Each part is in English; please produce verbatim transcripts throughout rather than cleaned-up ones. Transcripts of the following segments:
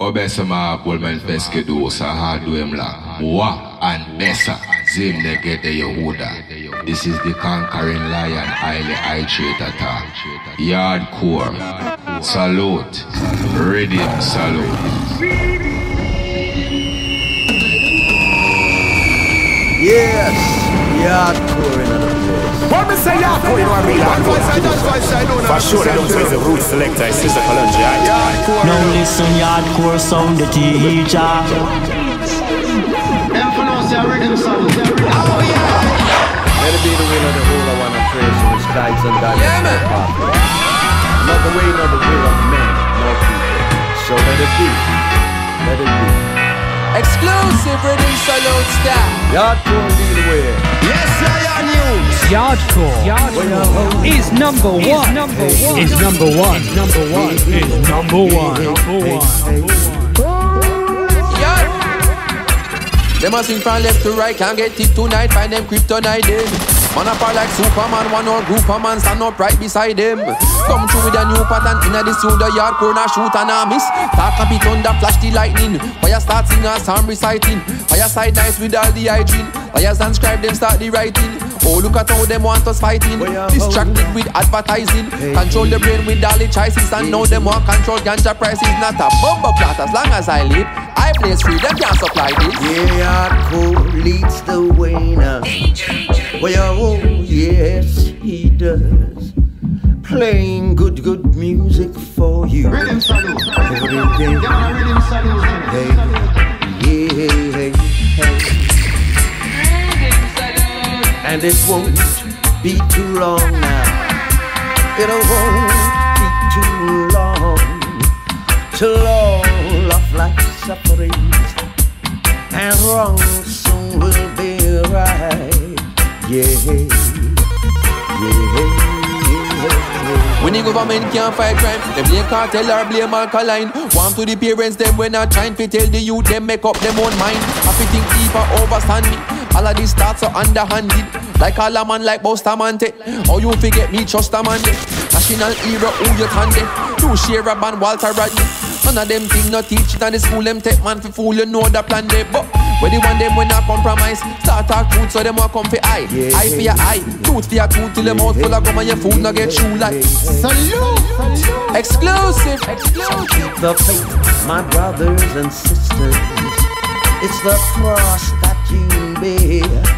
Obesama Pullman Peskedo Sahaduemla Wa and Bessa Zim Negede Yehuda. This is the conquering lion highly hydrated attack. Yardcore salute. Rhythm salute. Yes, yardcore in the place. What me say yardcore, you know what I mean? Yardcore. For sure they don't say the root selector, it's Sister Kalonji. Yardcore. Now listen, yardcore sound the teacher. Them for no say rhythm sound. Oh yeah. Let it be the will of the whole I wanna praise in the skies and God. Yeah, man. Not the way, not the will of men, no people. So let it be. Let it be. Exclusive rhythm salute style. Yardcore lead the way. Yes, Lion News. Yardcore, Yardcore is number one. Number one. Is number one. Number one. Is number one. Number one. Yard. Them a sing from left to right, can't get it tonight. Find them kryptonite them. Man apart like Superman, one or group of man stand up right beside them. Come through with a new pattern inna the studio, yardcore na shoot and a miss. Talk a bit thunder, flash the lightning. Fire start sing a psalm reciting. Fire side nice with all the hygiene. Fires and scribe them start the writing. Oh look at how them want us fighting. Distracted with advertising. Control the brain with all the choices. And now them want control ganja prices. Not a bumper plot as long as I live. I place free, them can't supply this. Yeah, yardcore leads the way now. Well, oh, yes, he does. Playing good, good music for you. Rhythm salute. Every day. Yeah, rhythm salute. Hey, yeah, hey, hey. And it won't be too long now. It won't be too long till all of life's sufferings and wrongs soon will be right. Yeah, yeah, yeah. When the government can't fight crime, them blame cartel or blame alkaline. Warm to the parents, them when not trying to tell the youth, them make up them own mind. Happy think deeper overstand me. All of these thoughts are underhanded. Like all a man like Bustamante. How you forget me, trust a man de. National hero, who you can de. Two share a band, Walter Rodney. None of them thing not teach it and the school them take man for fool, you know the plan de. But where the one them when not compromise. Start talk truth so them want come for eye. Yeah, eye for your eye, tooth for your tooth till the mouth full of gum and your food not get shoe like. Salute. Exclusive. Exclusive. Keep the faith, my brothers and sisters. It's the cross that you bear.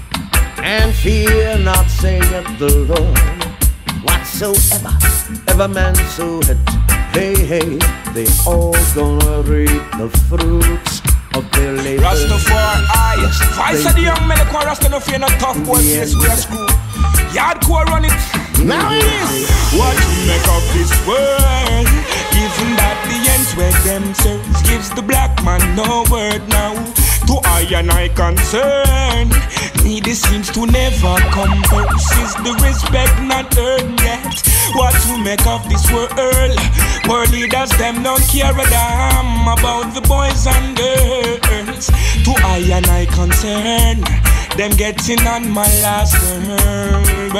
And fear not, saith the Lord. Whatsoever, ever man soweth, hey, hey, they all gonna reap the fruits of their labor. Rastafari, voice of the young men, the chorus, no fear, no tough boy, yes, we are screw. Yardcore run it. Now it is. What you make of this world? Given that the ends where themselves gives the black man no word now. To I and I concern, need seems to never come first. Is the respect not earned yet? What to make of this world? World leaders them don't care a damn about the boys and girls. To I and I concern, them getting on my last nerve.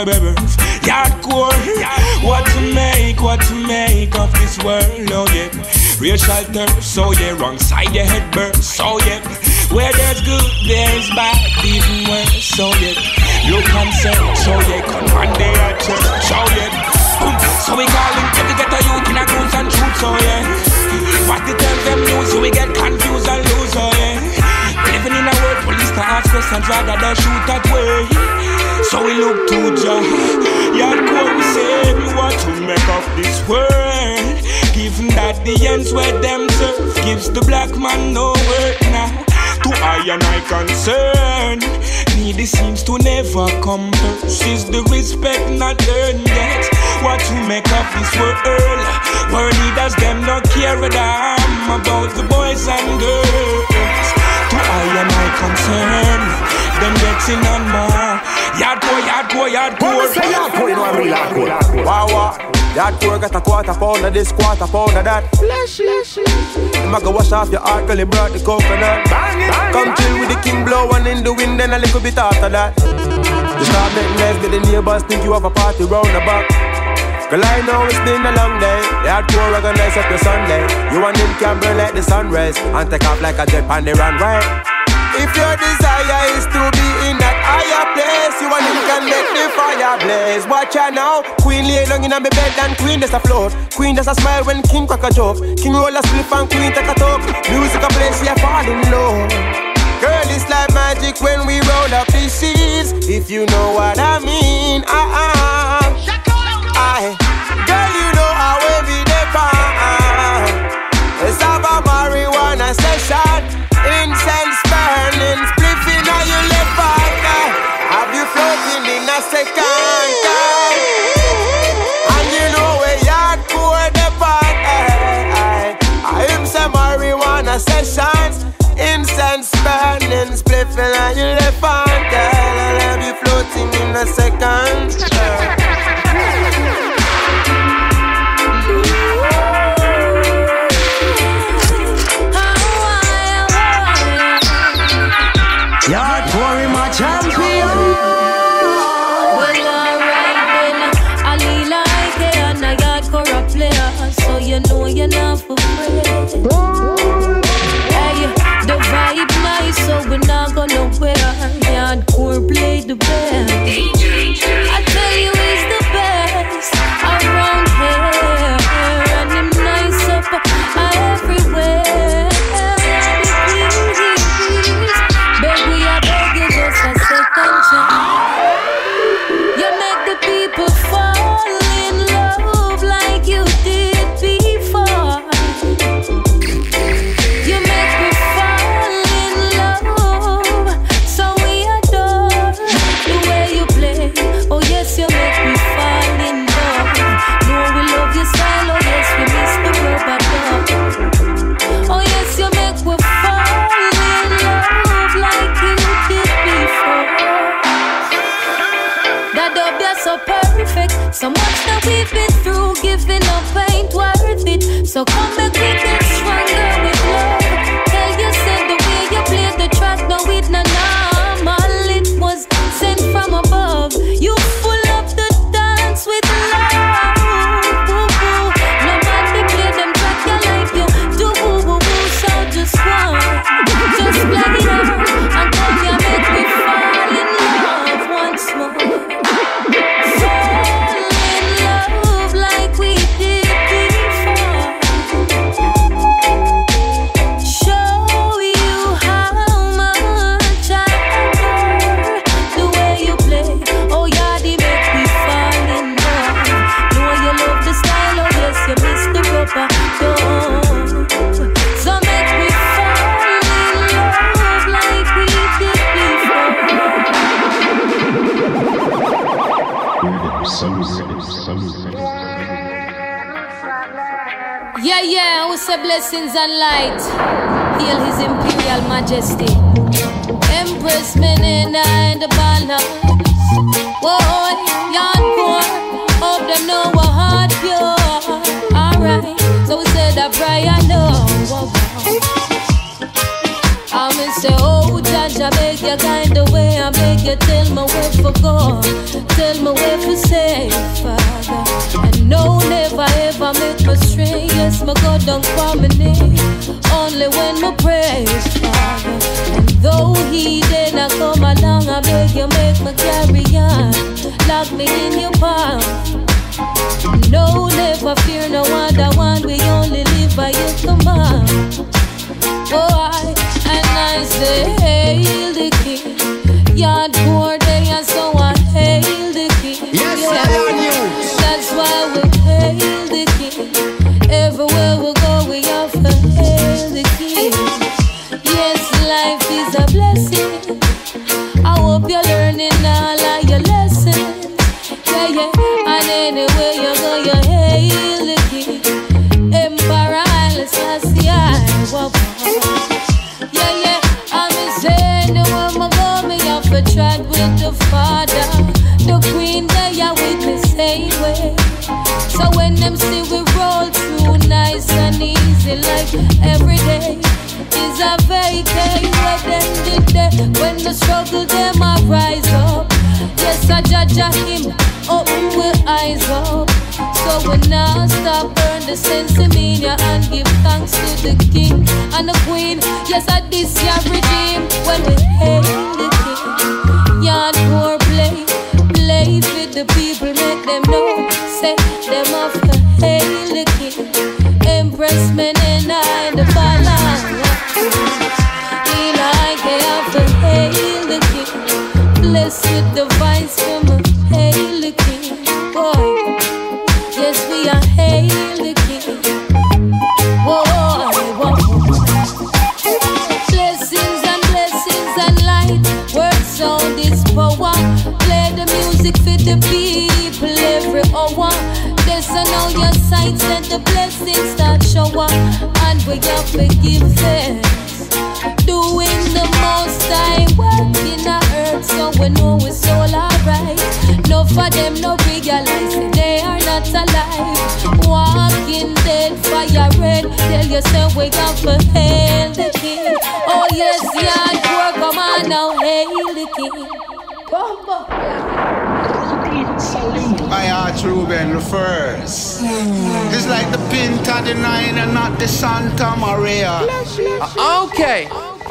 Yardcore, what to make, what to make of this world? Oh yeah, racial turf, so yeah, wrong side your head burns, so yeah. Where there's good, there's bad, even worse, so yeah. Look and search, so yeah, come on they are church, so yeah. So we call him every get a youth in a goons and truth, so yeah. What they tell them news, so we get confused and lose, so yeah. Living in a world, police can ask questions rather than shoot that way. So we look to Jah, Yardcore we say, what to make of this world. Given that the ends where them serve gives the black man no work now. To I and I concern, need seems to never come first. Is the respect not earned yet? What to make of this world? World leaders them not care a damn about the boys and girls. To I and I concern, them getting on my yardcore, yardcore, yardcore. Say yardcore, you know I'm real hardcore. Wow, wow. Yardcore got a quarter pound of this, quarter pound of that. Flesh, flesh, flesh. You might go wash off your heart, girl, you brought the coconut. Bang it, bang Come it, chill with the king blow one in the wind, then a little bit after that. You start making nice, get the neighbors think you have a party round the back. Girl, I know it's been a long day. They had to organize up your Sunday. You and him can burn like the sun rays and take off like a jet on the runway. If your desire is to be in that higher place, you and him can make the fire blaze. Watch out now, queen lay down in my bed and queen just a float. Queen just a smile when king crack a joke. King roll a spliff and queen take a talk. Music a play, she a fall in love. Girl, it's like magic when we roll up these sheets. If you know what I mean, ah ah. I, girl, you know how we be the pan. Let's have a marijuana session. Incense burning, spliffing on your left hand. Have you floating in a second time? And you know where you're pour the pot. I am some marijuana sessions. Incense burning, spliffing on your left hand. Girl, I'll have you floating in a second. Yard Corey, my champion. Well, alright then. I lean like it and I got corrupt player, so you know you're not for free. Hey, the vibe nice, so we're not gonna wear. Yard Corey play the best. I tell you he's the best around here, and him nice up everywhere. Baby, I beg you just a second chance. You make the people fall in love like you did before. You make me fall in love, so we adore the way you play. Oh yes, you make me fall in love. No, we love your style. Oh yes, we miss the rubber dub. Oh yes, you make me fall in love like you did before. That dub, you're so perfect. So much that we've been through, giving up ain't worth it. So come back, we get stronger with love. Tell you, said the way you played the track, no, it not normal. It was sent from above. You full up the dance with love. Boo, boo. No man they play them track you like you do. Boo, boo, boo. So just one, just play it out and come here, make me fall in love once more. Fall in love like we did before. Show you how much I adore the way you play. Oh yeah, they make me fall in love. Know you love the style, oh yes, you miss the rubber dub. So make me fall in love like we did before. Yeah, yeah, we say blessings and light. Hail His Imperial Majesty. Empress Menina and the balance. Whoa, Yard Corey, hope them know we're heart pure. Alright, so we say that prayer no. I'm going to say, oh, Judge, I beg you kind of way. I beg you, tell me where for go. Tell me where for say, Father. And no, never ever make me stray. Yes, my God don't call me name. Only when my praise, Father. And though He did not come along, I beg you, make me carry on. Lock me in your palm. No, never fear no other one. We only live by your command. Oh, I, and I say, hail the King. Yard Corey, and so I hail the King. Yes, yeah. I am you. That's why we hail the King. Everywhere we go, we have to hail the King. Yes, life is a blessing. I hope you're learning all of your lessons. Yeah, yeah. And anywhere you go, you hail the King. Emperor Haile Selassie, I walk. Yeah, yeah, I'm saying the one I go, me have to chat with the Father. The Queen, they are with the same way. So when them see we roll through nice and easy, like every day is a vacay. When them did that, when the struggle them I rise up, Yes, I judge him, open with eyes up. So we now stop, burn the sense of media and give thanks to the king and the queen. Yes, I this your regime when we hail the king. Yard poor play, play with the people, make them know. Say them off the hail the king. Empress men and I the balance. He like they have to hail the king. Blessed the vice from a hail the king. Boy, yes we are hail the king. Boy, whoa. Blessings and blessings and light. Word sound is power. Play the music for the people every hour. This and all your sights and the blessings start shower. And we have to give thanks. Doing the most I work in the earth, so we know it's all alright. No for them, no realize they are not alive. Walking dead, fire red. Tell yourself we got to hail the king. Oh yes, yeah, poor, come on now, hail the king. I Arch Ruben the first. Mm. It's like the Pinta, the Nine, and not the Santa Maria. Uh, okay.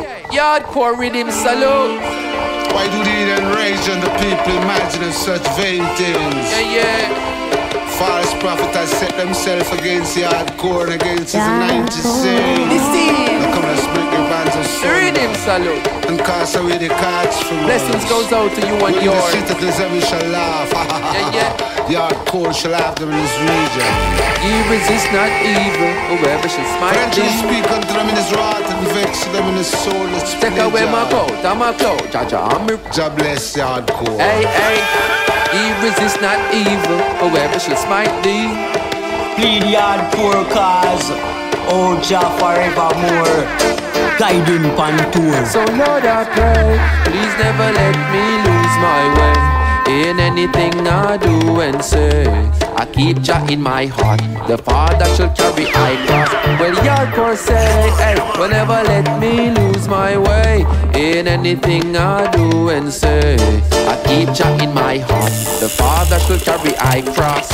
Yardcore rhythm salute. Why do they enrage and the people imagine such vain things? Yeah, yeah. False prophet has set themselves against the hardcore and against his ninety saying. This is come and split the bands of soul. Rhythm salute. And cast away the cards from blessings us. Goes out to you and yours. The citizens every shall laugh. Yeah, yeah. The hardcore shall have them in this region. You resist not evil, whoever shall smite thee. French speak unto them in his wrath and vex them in his soul. Take away my coat, I'm a cloak. Jaja, I'm a Jah bless the hardcore. Hey, hey. He resist not evil, whoever shall smite thee. Plead the hardcore cause, oh Jah forevermore. Guiding Pantour. So Lord I pray, please never let me lose my way. In anything I do and say, I keep Jah in my heart. The Father shall carry I cross. Well, Yardcore say, hey, will never let me lose my way. In anything I do and say, I keep Jah in my heart. The Father shall carry I cross.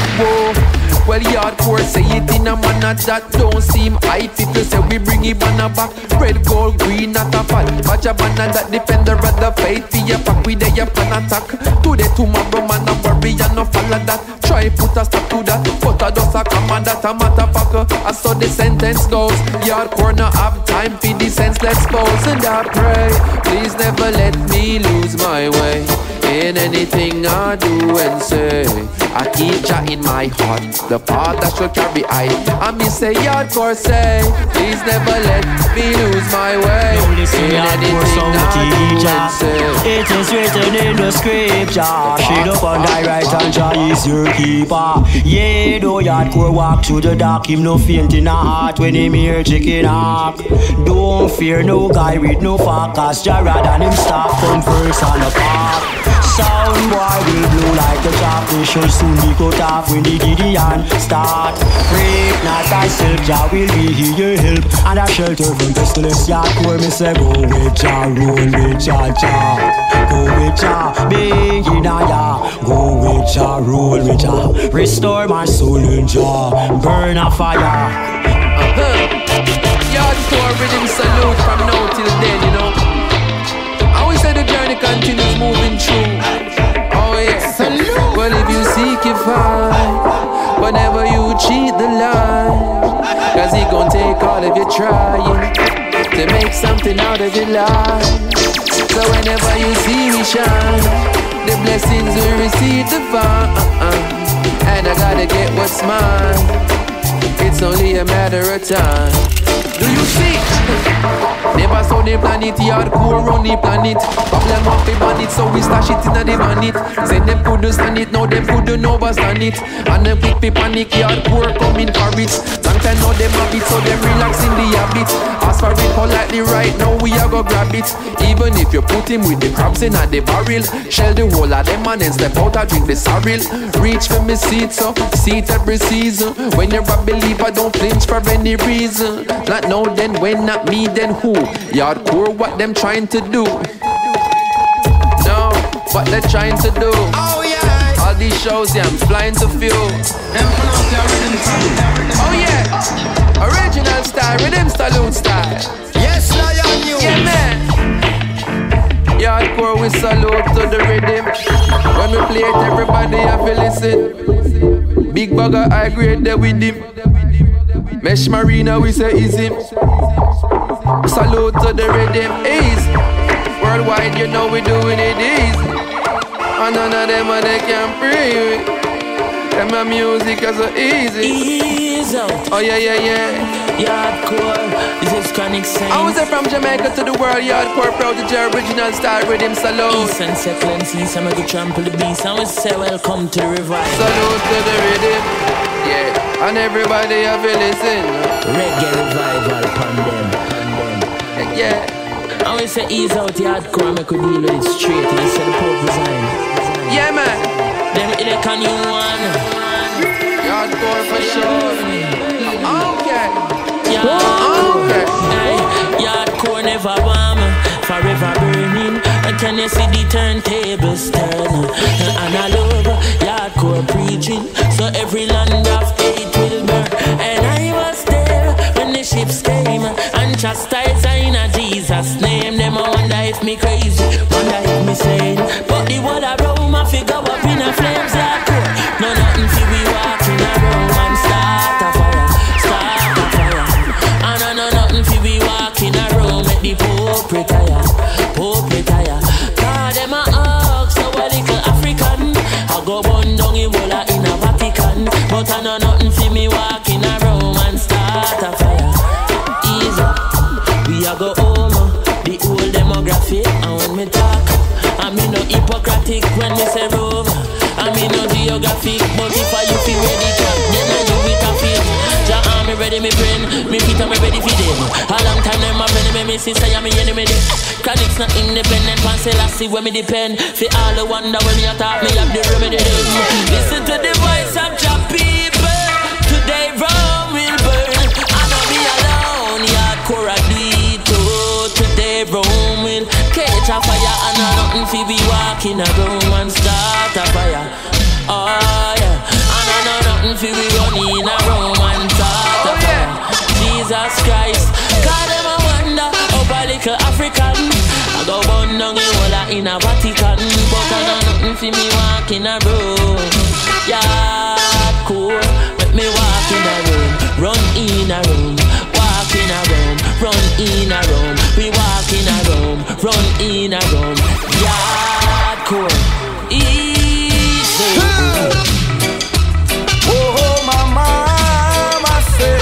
Whoa. Well, Yardcore say it in a manner that don't seem hype. People say we bring it banner back. Red, gold, green, not a fall. But a banner that defender of the faith. Be a pack with a plan attack. Today, tomorrow, man, a worry and no follow that. Try put a stop to that. But I just a command that a motherfucker. I saw the sentence goes. Yardcore no have time for the senseless goes. And I pray, please never let me lose my way. In anything I do and say, I keep Jah in my heart. The Father shall carry I. I me say Yardcore say, please never let me lose my way. In anything I do and say, it is written in the scripture. Shade up on thy right hand, Jah is your keeper. Yeah, though Yardcore walk through the dark, him no faint in a heart when him hear chicken hawk. Don't fear no guy with no fuck, cause Jah rather him stop come first on the park. Sound boy will blow like the chop. They shall soon be cut off when the Gideon start. Break not thyself, Jah will be here help. And a shelter from pestilence. Yardcore me say go with Jah, roll with Jah, Jah. Go with Jah, big in a ya. Go with Jah, roll with Jah. Restore my soul in Jah, burn a fire. Uh-huh. Yardcore rhythm salute from now till then, you know. Always say the journey continues moving through. Oh yeah. Salute. Well, if you seek, you find. Whenever you cheat the line, cause he gon' take all of your trying to make something out of your life. So whenever you see me shine, the blessings we receive divine. uh-uh. And I gotta get what's mine. It's only a matter of time. Do you see? Never saw the planet, Yardcore run the planet. Problem off the bandit, so we stash it in the bandit. Say them couldn't stand it, now them couldn't overstand it. And them quick be panic, Yardcore coming for it. Long time now them have it, so them relax in the habit. Ask for it politely right now, we are go grab it. Even if you put him with the crabs in at the barrel, shell the whole of them and then step out and drink the sorrel. Reach for me seat, so seat every season. When you're a believer, don't flinch for any reason. Not now, then when, not me, then who? Yardcore, what them trying to do? No, what they're trying to do. Oh yeah. All these shows, yeah, I'm flying to few. Oh yeah. Original style, rhythm saloon style. Yes, Lion, you. Yeah, man. Yardcore, we salute to the rhythm. When we play it, everybody have to listen. Big Bugger, I grade there with him. Mesh Marina, we say is him. Salute to the rhythm, easy. Worldwide, you know we doing it easy. And none of them, they can't breathe. And my music is so easy. Easy out. Oh yeah, yeah, yeah. Yardcore, this is Chronic Saints. I was there from Jamaica to the world. Yardcore, proud to the original style rhythm salute. East and Settle and Seas, I'm gonna trample the beast. I would say welcome to the revival. Salute to the rhythm, yeah. And everybody have to listen. Reggae revival, pan them, pan them. Yeah. I always say ease out Yardcore, make we deal with it straight. And I say the Pope resign. Yeah, man. Them elect a new one. Yardcore for sure. Okay. Yardcore, okay. Hey, Yardcore never warm, forever burning. And can you see the turntables turn? And I love Yardcore preaching, so every land of hate will burn. And I was there when the ships came and chastised in a Jesus' name. Them I wonder if me crazy, wonder if me sane. But the word of Rome I figure up in a flames. Yardcore, no nothing for we walking around and start a fire, start a fire. And I know nothing for we walking around, make the Pope retire, Pope retire. Cause them a ask so a little African, I go burn down Ebola in a Vatican. But I know nothing for me walking around and start a fire. Easy, we a go home, the old demography. And when me talk, I mean no hypocritic when me say rover. I mean no geographic, but if I you feel ready track, then I do it a fit. Jah army ready me brain, me feet are me ready for them. A long time them a friend me, me sister and me enemy them. Chronic's not independent, one Selassie where me depend. For all the wonder when me attack, me have the remedy them. Listen to the voice of Jah people, today Rome will burn. I know be alone, Yardcore I do it too. Today Rome will catch a fire, and I nothing fi be walking around and start a fire. Oh yeah, and I know nothing fi be running around and start a fire. Jesus Christ, cause them a wonder how a little African I go burn down the whole in a Vatican. But I know nothing fi me walking around. Yardcore, let me walk in a room, run in a room, walk in a room, run in a room. We walk in a room, run in a room. Yardcore, easy. Oh, my mama said.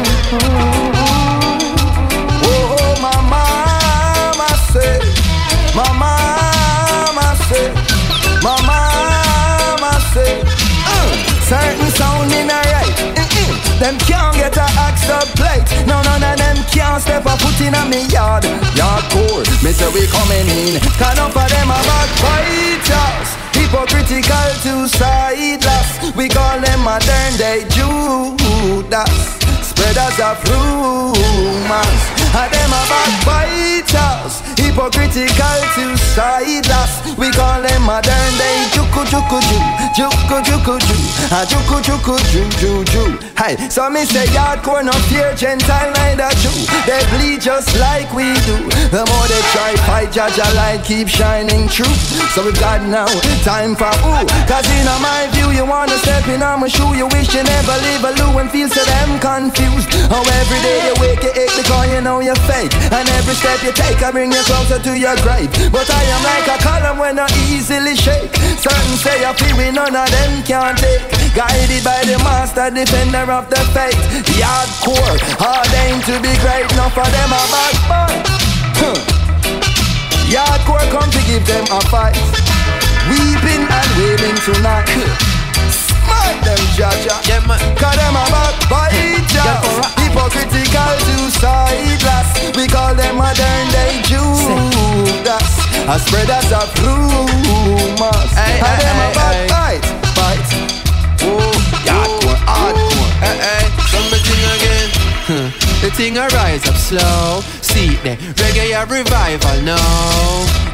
Oh, my mama said. My mama said. My mama said. Uh, certain sound in a right. Mm-mm. Them can't get a axe up plate. No, none of them can't step a foot in a me yard. Yardcore, me say we coming in. Can up of them a backbiters, hypocritical to sideless. We call them modern day Judas, spreaders of rumors. And them a backbiters, hypocritical to sideless. We call them modern day Juku Juku Ju, Juku Juku Ju, a Juku Juku Ju Ju Ju. Hey, so me say Yardcore no fear Gentile neither Jew. They bleed just like we do. The more they try fight, Jah Jah light keep shining true. So we got now time for ooh. Cause in my view you wanna step in on my shoe. You wish you never live a loo and feel so damn confused. How every day you wake you ache because you know you're fake. And every step you take I bring you closer to your grave. But I am like a column when I easily shake. Certain say I feel we none of them can take. Guided by the master defender of the faith. Yardcore, hard aim to be great. Enough for them a bad boy. Huh. Yardcore come to give them a fight. Weeping and wailing tonight. Smite them, Jah Jah. Yeah, man. Cause them a backbiters, hypocritical to sideless. We call them modern day Judas, a spreaders of rumors. Hey, and hey, them hey, a backbite, fight. Oh, Yardcore, hardcore. Hey, hey, something again. The thing a rise up slow. See the reggae a revival now.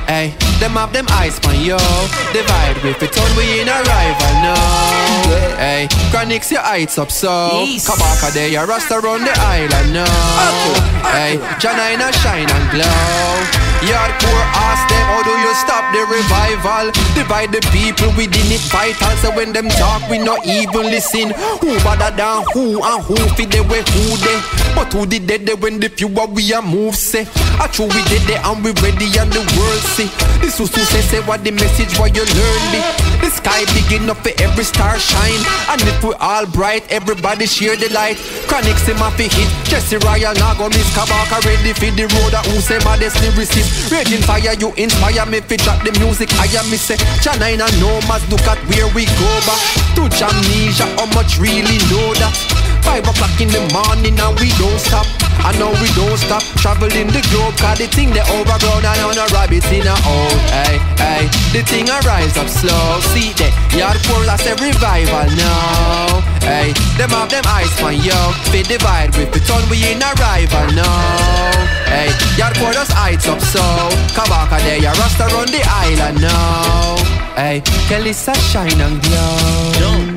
Hey, them have them eyes on yo. Divide with it on we in a rival now. Hey, Chronixx your heights up so. Kabaka there, your rasta around the island now. Hey, Janina shine and glow. Yardcore ask them, how do you stop the revival? Divide the people within it vital. So when them talk, we not even listen. Who better than who and who fit the way who they? But who did they when the fewer we are move say? I true we did it and we ready and the world see. This was to say, say what the message what you learn me. The sky big enough for every star shine. And if we all bright, everybody share the light. Chronixx him off hit. Jesse Ryan now go Miss Kabaka ready for the road. Who say modest lyricist. Raging fire, you inspire me fi drop the music. I am me say, Janina no mas look at where we go back. To Jamnesia, how much really know that? Five o'clock in the morning and we don't stop. I know we don't stop traveling the globe. Cause the thing they overgrown and on a rabbit in a hole. Hey, hey, the thing a rise up slow. See that, Yardcore lost a revival now. Hey, them have them eyes on yo. Fit divide with it on we in a rival now. Hey, Yardcore just heights up so. Kabaka there, your rasta around the island now. Hey, Kelly's a shine and glow.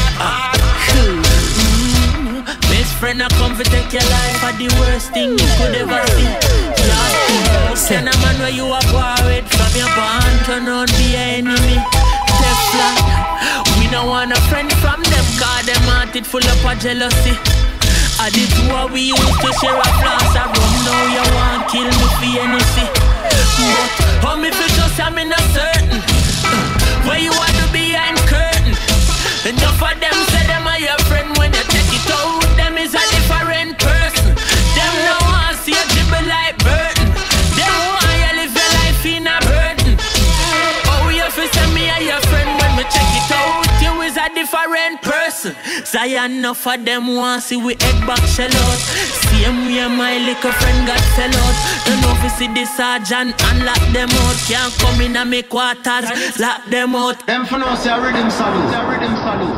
Best friend I come to take your life are the worst thing you could ever see. Yardcore, send a man where you are worried from your bond turn on be an enemy. Teflon, we don't want a friend from them cause them hearted full up of jealousy. I did what we used to share a glass of rum. Now you want kill me for anything. But how me feel just I'm in a certain where you want to be behind curtain. Enough of them say them are your friend. When you take it out, them is a different person. Them no want see you dribble like burden. Them want you live your life in a burden. Oh, you feel say me are your friend. When me check it out, you is a different person. Zion enough of them want see we head back shell out. Same way my little friend got sell out. Don't know if you see the sergeant and lock them out. Can't come in and make quarters, lock them out. Them for now say a rhythm salute. Rhythm salute.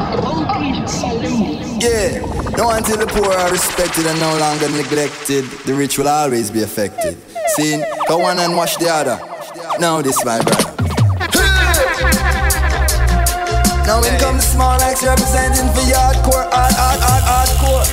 Yeah, no until the poor are respected and no longer neglected, the rich will always be affected. See, go one and watch the other. Now this my brother. Now in come the small X representing for Yardcore, hard, hard, hard, hardcore.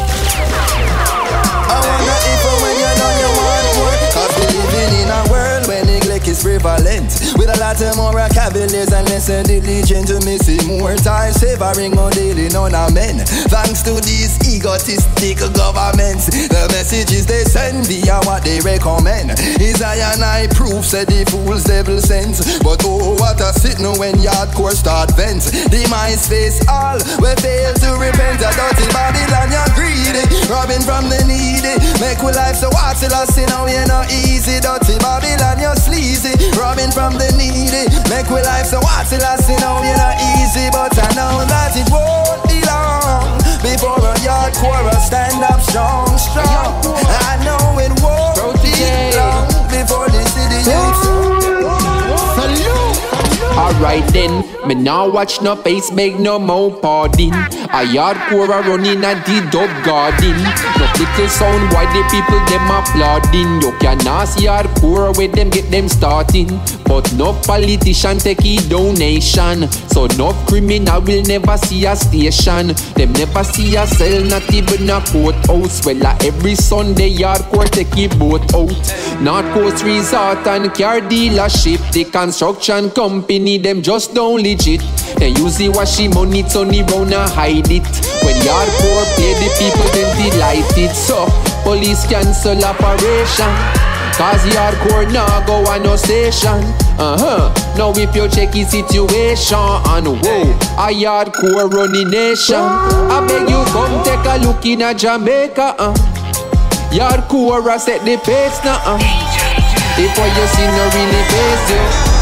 I wonder if when you're done you want more. Cause we living in a world where neglect is prevalent. With a lot of more cavaliers and less diligent to miss it. More time savoring on daily ornament. Thanks to these egotistic governments, the messages they send via what they recommend is I and I proof said the fool's devil sends. But oh what a signal when Yardcore start vents. Demise face all we fail to repent. A dirty Babylon you're greedy, robbing from the needy. Make we life so hard till I see now you're not easy. Dirty Babylon you're sleazy, robbing from the needy. Make we life so hard till I see now you're not easy. But I know that it won't be long before a Yardcore will stand up strong, strong. I know it won't be long before the city youth. Alright then, me now watch no face, beg no more pardon. A Yardcore a running a the dub garden. No little sound why the people them applauding. You cannot see Yardcore where them get them starting. But no politician take a donation. So no criminal will never see a station. Them never see a cell, not even a courthouse. Well a every Sunday Yardcore take a boat out. North Coast Resort and car dealership. The construction company them just don't legit. They use the washing money turn around and hide it. When Yardcore pay the people them delighted. So police cancel operation cause Yardcore now go on no station. Uh-huh. Now if you check the situation and whoa, a Yardcore running nation. I beg you come take a look in a Jamaica. uh. Yardcore a set the pace now. uh. If what you see no really pays you.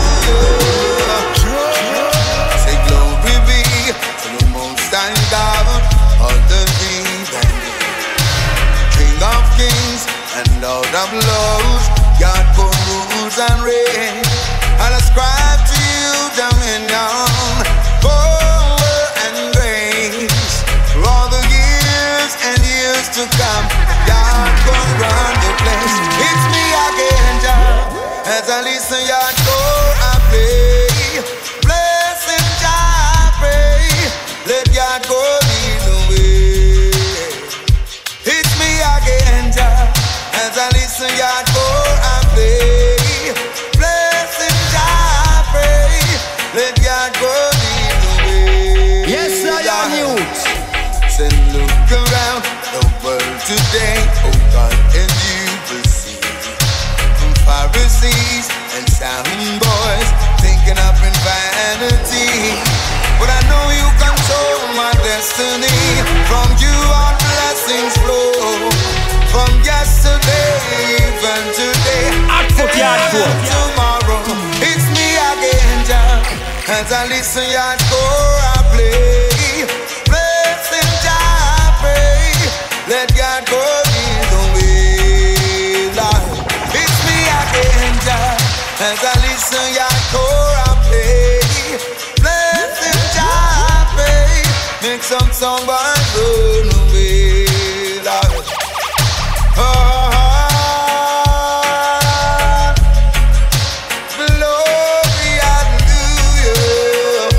And God, all the heathen, King of kings and Lord of lords, God for rules and reign. I'll ascribe to you dominion, power and grace for all the years and years to come. God go run the place. It's me again, Jah, as As I listen, hardcore, I play. Blessing, I pray. Let God go lead the way. It's me again, Jah. As I listen, hardcore, I play. Blessing, I pray. Let God go lead the way. Yes, I am youth. Say, look around the world today, oh God, and you will see Pharisees and sound boys thinking up in vanity. But I know you control my destiny. From you all blessings flow. From yesterday even today. And tomorrow it's me again, Jah. As I listen, hardcore, I play. Blessing, Jah, I pray. Let God go lead the way, Lord. It's me again, Jah. As I listen, hardcore, I play. Blessing, Jah, I pray. Make some somebody run away, Lord. Oh, glory, hallelujah.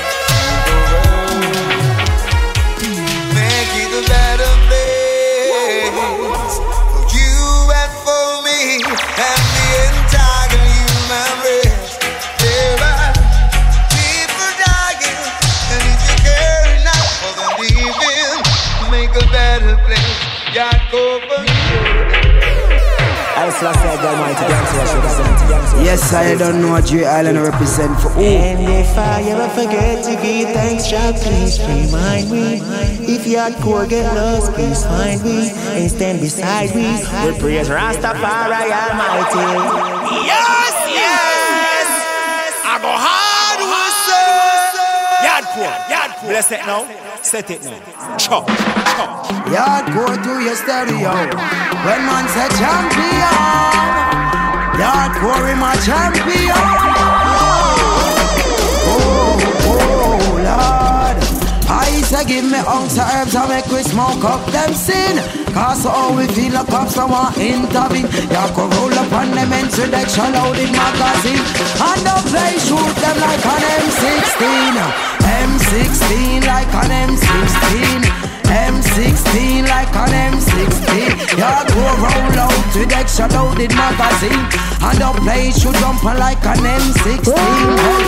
Make it a better place for you and for me and the entire human race. There are people dying, and if you care enough for them living, make a better place. God go for you. Yes, I don't know what Dre Island represent for who. And if I ever forget to give thanks, Jah, please remind me. If you hardcore get lost, please find me and stand beside me. We'll praise Rastafari Almighty. Yes, yes. I go hard with say. Yardcore, yardcore. Bless it now. Set it now. Chop, chop. Yardcore to your stereo. When man say champion, Yardcore my champion. Oh, oh, Lord. I say give me ounce of herbs and make we smoke up them sin. Cause how we feel the cops I want intervene. Yardcore roll up on them introduction loaded magazine. And the play shoot them like an M sixteen. M sixteen like an M sixteen. M sixteen like an M sixteen. Yardcore roll out with extra loaded magazine. And the place should jump like an M sixteen.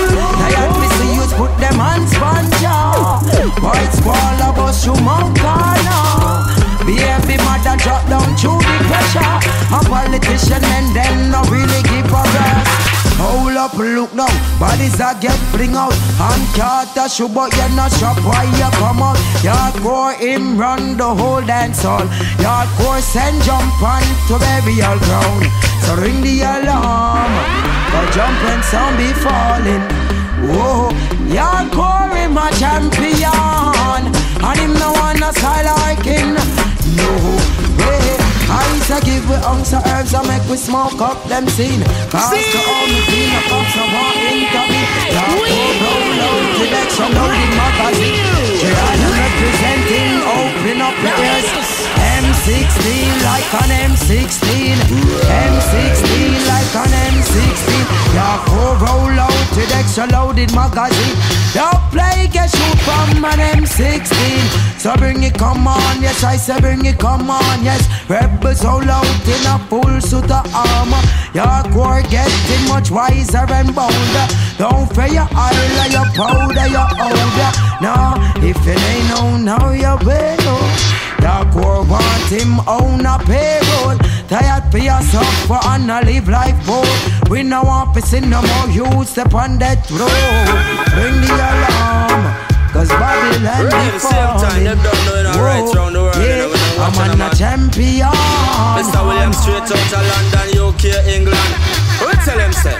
Tired we see you put them hands on jaw. White squall of us you mount corner. Baby mother drop down to the pressure. A politician and them no really give a rest. Hold up, look now, bodies that get bring out. And Carter shoe, but you're not sure why you come out. Yardcore him run the whole dance hall. Yardcore send jump on to burial ground. So ring the alarm, the jumping sound be falling. Whoa, Yardcore him a champion, and him no one a style like him. No way. I say give we ounce of herbs and make we smoke up them scene. Cause to all me feel the cops of our interview. Yardcore roll out to the extra loaded magazine. Gianna representing, open up your ears. M sixteen like an M sixteen. M sixteen like an M sixteen. Yardcore roll out to the extra loaded magazine. Don't play get shoot from an M sixteen. So bring it come on, yes I say bring it come on, yes. Rebels all out in a full suit of armor. Yardcore getting much wiser and bolder. Don't fear your oil or your powder, your older. No, if it ain't no, now you will. Yardcore want him own a payroll. Tired for yourself for and a live life bold. We no want to see no more youth step on that road. Bring the alarm. Cause Babylon right, is the same time, them don't know in our rights round the world. Yeah, you know, I'm a champion. Mister William straight out of London, U K, England. We tell him, say,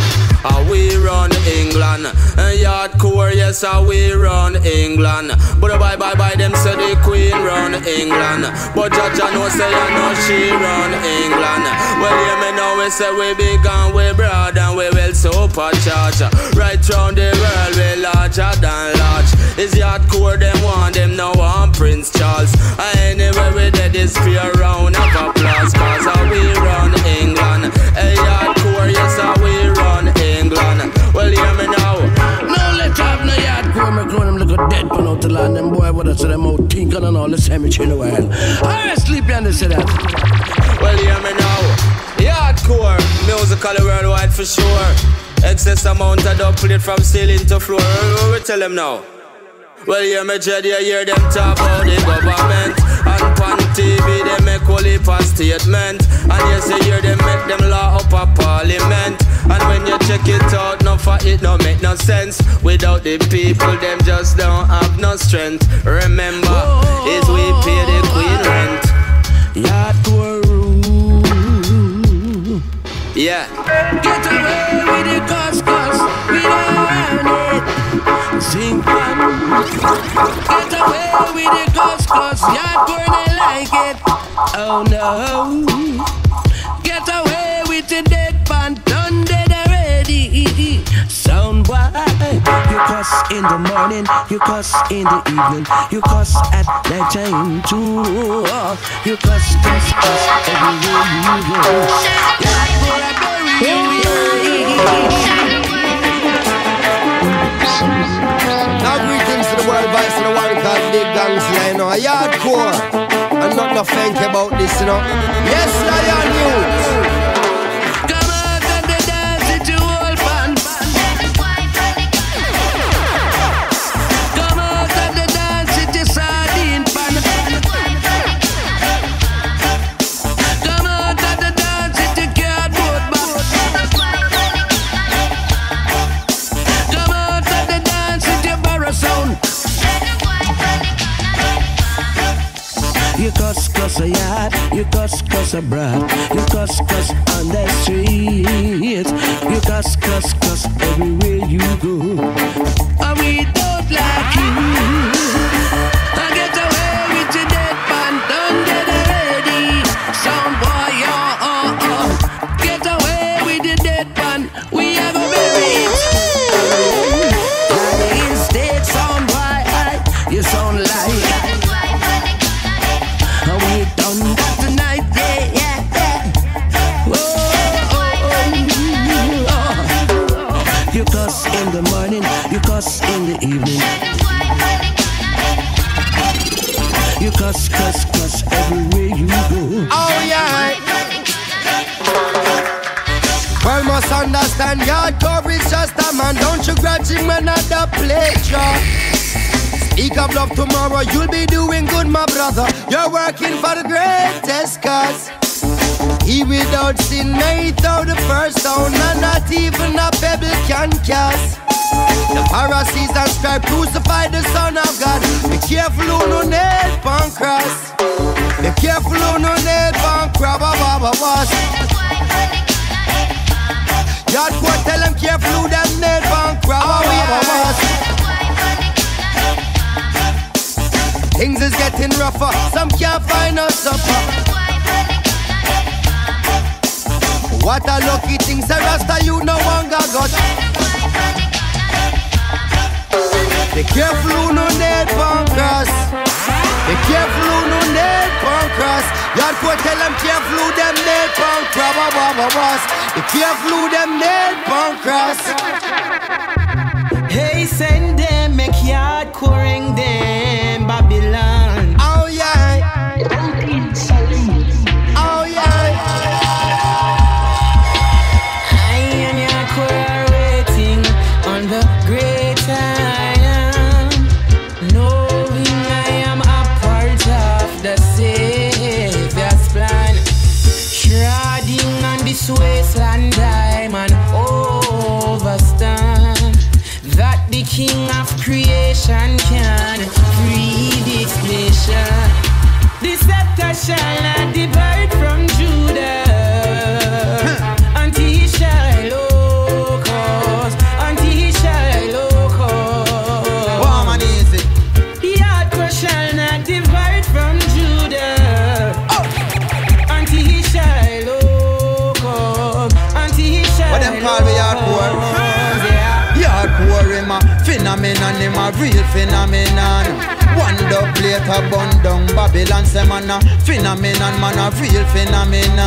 ah, we run England. And Yardcore, yes, ah, we run England. But bye bye bye, them say the Queen run England. But Jaja no say, I know she run England. Well, hear me now, we say we big and we broad and we well supercharge. Right round the world, we larger than large. It's Yardcore, them want, them now want Prince Charles. And anyway, we did this for a round of applause. Cause ah, we run England. Hey, Yardcore, yes, ah, on the cemetery in the world. Alright, sleepy on the say that. Well, hear me now. Hardcore, musical worldwide for sure. Excess amount of dub plate from ceiling to floor. What we tell them now? Well, hear me, Jedi, hear them talk about the government. And on T V, they make all heap of statement. And yes, you hear them make them law up a parliament. And when you check it out, no for it no make no sense. Without the people, them just don't have no strength. Remember, whoa, is we pay the queen rent. Hardcore rule. Yeah. Get away with the cuz cuz we don't want it. Sing one. Get away with the cuz cuz hardcore they like it. Oh no. Get away with the dead pan, done dead already. Sound boy, you cuss in the morning, you cuss in the evening, you cuss at night time too. You cuss, cuss, cuss everywhere you go. Yeah, for a bury Now greetings to the world vice and the one called Big Gangs, you know, a hardcore. And not no think about this, you know. Yes, Lion News. Come out of the dance with your old band. Come out of the dance with your sardine pan. Come out of the dance with your cardboard box. Come out of the dance with your barrow sound. You cuss, cuss a yard, you cuss, cuss a brat, you cuss, cuss on the street, you cuss, cuss, cuss everywhere you go, and we don't like you. I get away with your dead man, done dead already. Sound boy, oh, oh, oh. Get away with your dead man, we have a baby. And instead, sound boy, you sound like. We done that tonight, yeah, yeah, yeah. Oh, oh, oh, oh. You cuss in the morning, you cuss in the evening. You cuss, cuss, cuss everywhere you go. Oh, yeah. Well, must understand, hardcore is just a man. Don't you grudge him another pleasure. Speak of love tomorrow, you'll be doing good, my brother. You're working for the greatest cause. He without sin made throw the first stone, and not even a pebble can cast. The Pharisees and scribes crucified the Son of God. Be careful who no nail pan cross. Be careful who no nail pan crab a baba was. Hardcore tell them careful who them nail pan crab a baba was. Things is getting rougher, some can't find no supper. What a lucky thing, say Rasta, you no longer got. Be careful who no need pan cross. Be careful who no need pan cross. Hardcore tell them careful who them need pan crab a baba was. Be careful who them need pan cross. Hey, send them, make hardcoring them, Babylon. Oh yeah. Oh yeah. I am hardcore waiting on the great I am, knowing I am a part of the Savior's plan. Treading on this wasteland, I'm an overstand. That the King of creation can free this nation. The scepter shall not depart from Judah until he shall locust, until he shall locust. Warm and easy. The hardcore shall not depart from Judah oh. until he shall locust, until he shall. What them call me hardcore? Hardcore him a phenomenon, him a real phenomenon. One dub later bun down Babylon, say man a phenomenon, man a real phenomenon.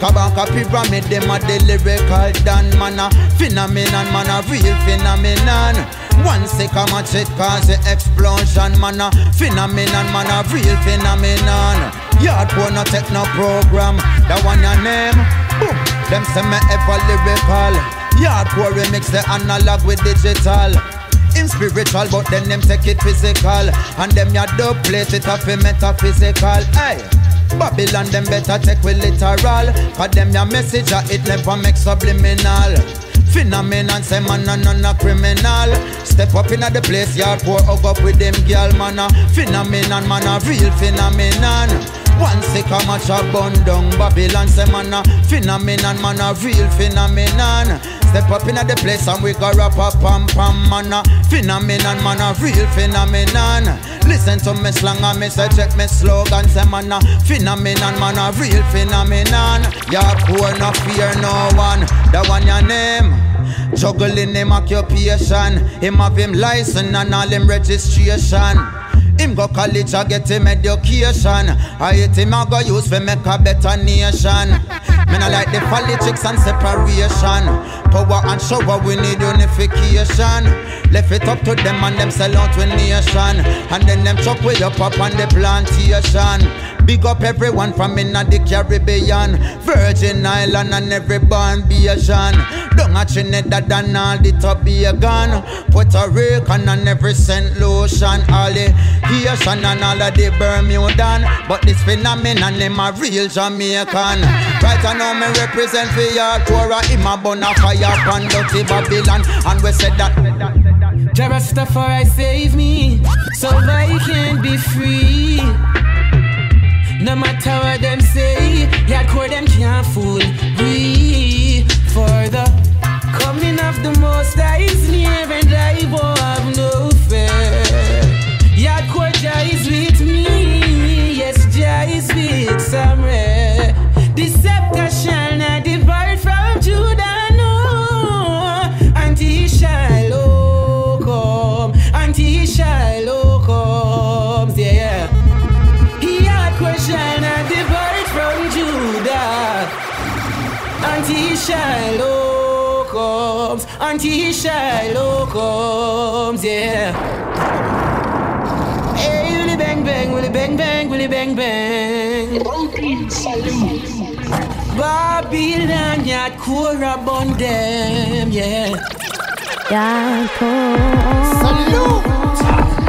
Kabaka pyramid, them a the lyrical dan man a phenomenon, man a real phenomenon. One second match it cause the explosion, man a phenomenon, man a real phenomenon. Yardcore no take no program, that one your name. Boom, them say me ever lyrical. Yardcore remix the analog with digital. In spiritual, but then them take it physical. And them ya dub plate it up in metaphysical. Hey, Babylon them better take with literal. Cause them ya message it never make subliminal. Phenomenon say man no no no criminal. Step up inna the place, yardcore hug up with them girl man a phenomenon, man a real phenomenon. One sick a match a bun down Babylon say man a phenomenon, man a real phenomenon. Step up inna the place and we go rap a pam pam, man a phenomenon, man a real phenomenon. Listen to me slang and me say check me slogan, say man a phenomenon, man a real phenomenon. Yardcore no fear no one, that one your name. Juggling him occupation, him have him license and all him registration. Him go college a get him education. I hate him a go use for make a better nation. Me no like the politics and separation. Power and shower we need unification. Left it up to them and them sell out with nation. And then them chuck way up up on the plantation. Big up everyone from inna the Caribbean, Virgin Island and every born Bayesian. Down at Trinidad and all the Tobago, Puerto Rican and every Saint Lucian, all the Haitian and all of the Bermudan. But this phenomenon them a real Jamaican. Right now me represent for Yardcore, him a bona fire pan dirty Babylon, and we said that Jah Rastafari save me, so I can be free. No matter what them say, Yardcore them can't fool me. For the coming of the Most High is near and I won't have no fear. Yardcore Jah is with me, yes Jah is with Samre. The scepter shall not depart from Judah, no. And he shall come, and he shall come, yeah. Shall not depart from Judah, and he shall comes, and he shall comes, yeah. Hey, willy bang bang, willy bang bang, willy bang bang. Babylon, Yardcore upon them, yeah. Yardcore. Salute.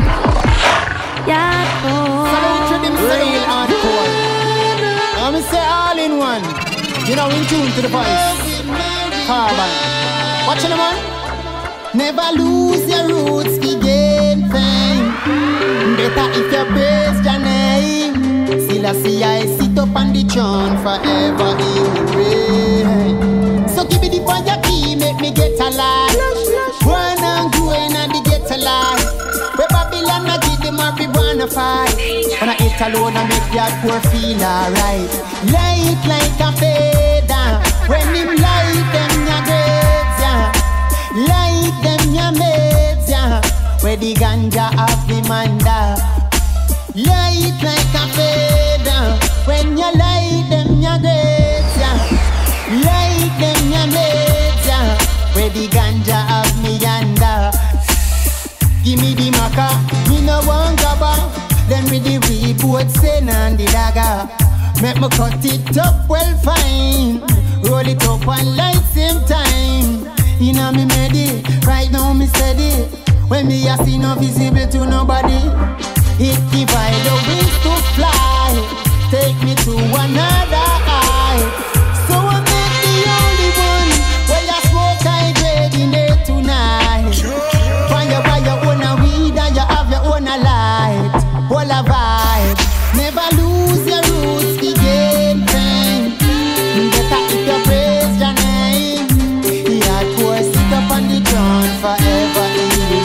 Yardcore. Salute to them real hardcore. I'm say all in one. You know, in tune to the voice. Carbon. Watch the man. Never lose your roots, we gain fame. Better if you praise your name. Still I see I sit up on the throne forever he will reign. So give me the fire key, make me get alive. One and growing and the get alive. Where Babylon I give them a wanna fight. When I eat alone I make that poor feel alright. Light like a feather. When him light them ya grapes, yeah. Light them ya maids, yeah. Where the ganja of the manda. Light like a feather. When you light them ya grapes, yeah. Light them ya maids, yeah. Where the ganja of me yanda. Give me the maca, me no want gaba. Then with the reboot, send and the dagger. Make me cut it up well fine. Roll it up and light same time. Inna me medi, right now me steady. When me a see no visible to nobody. It divide the wings to fly. Take me to another height. So I make the only one. Where you smoke high grade in there tonight. Fire by your own a weed and you have your own a light. All a vibe. Never lose your roots, we gain fame. Better if you praise your name. Yardcore sit up on the throne forever in the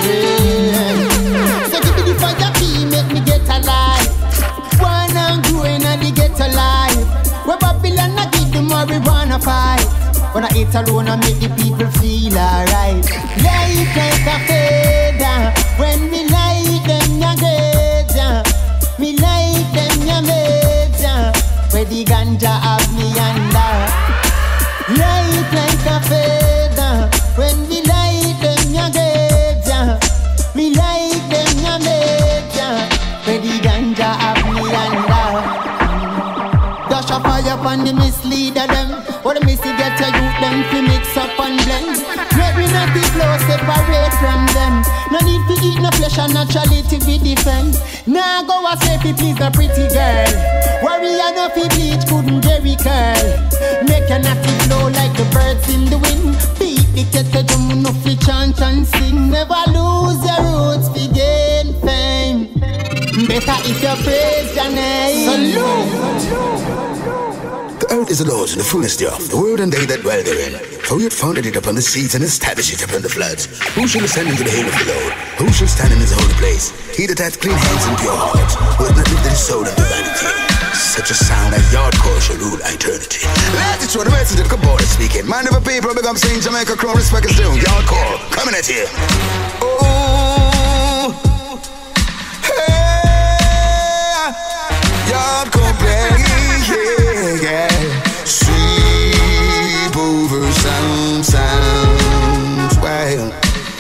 rain. So give me the fire key, make me get alive. One and growing and the get alive. Where Babylon I give the marijuana fight. When I eat alone I make the people feel alright. Light like a feather. When me light them ya grades, yeah. Me light them ya maids, yeah. Where the ganja of me yanda. them. Or the missy get your youth them fi mix up and blend. Let me not be close, separate from them. No need to eat no flesh and naturally to be defend. Now go a say fi please the pretty girl. Warrior no fi bleach, couldn't Jerry curl. Make your natty blow like the birds in the wind. Beat the kettle drum, no fi chant and sing. Never lose your roots, fi gain fame. Better if you praise your name. The earth is the Lord's and the fullness thereof, the world and they that dwell therein. For he hath founded it upon the seas and established it upon the floods. Who shall ascend into the hill of the Lord? Who shall stand in his holy place? He that hath clean hands and pure heart, who hath not lifted his soul unto vanity. Such a sound that Yardcore shall rule eternity. Let it show the message of the border speaking. Mind of a people become sing Jamaica crown respect is due. Yardcore coming at you. Oh, hey, Yardcore play, yeah, yeah. Sweep over sound, sounds, well.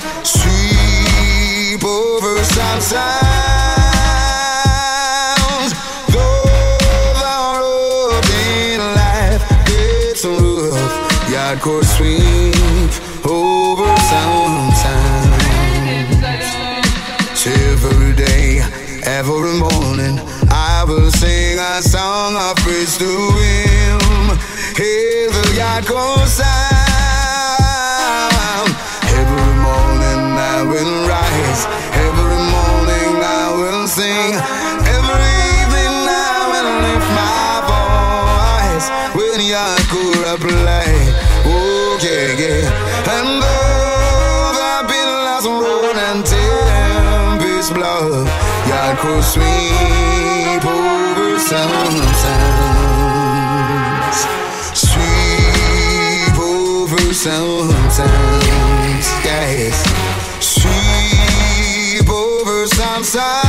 Sweep over sound, sounds. Hardcore sweep over sound, sounds. Every day, every morning, I will sing a song of praise to him. Hear the hardcore sound. Every morning I will rise. Every morning I will sing. Every evening I will lift my voice when hardcore play. Yeah, yeah. And though the billows roll and tempest blow, Yardcore sweep over sound, sounds. Sweep over sound, sounds. Yes. Sweep over sound,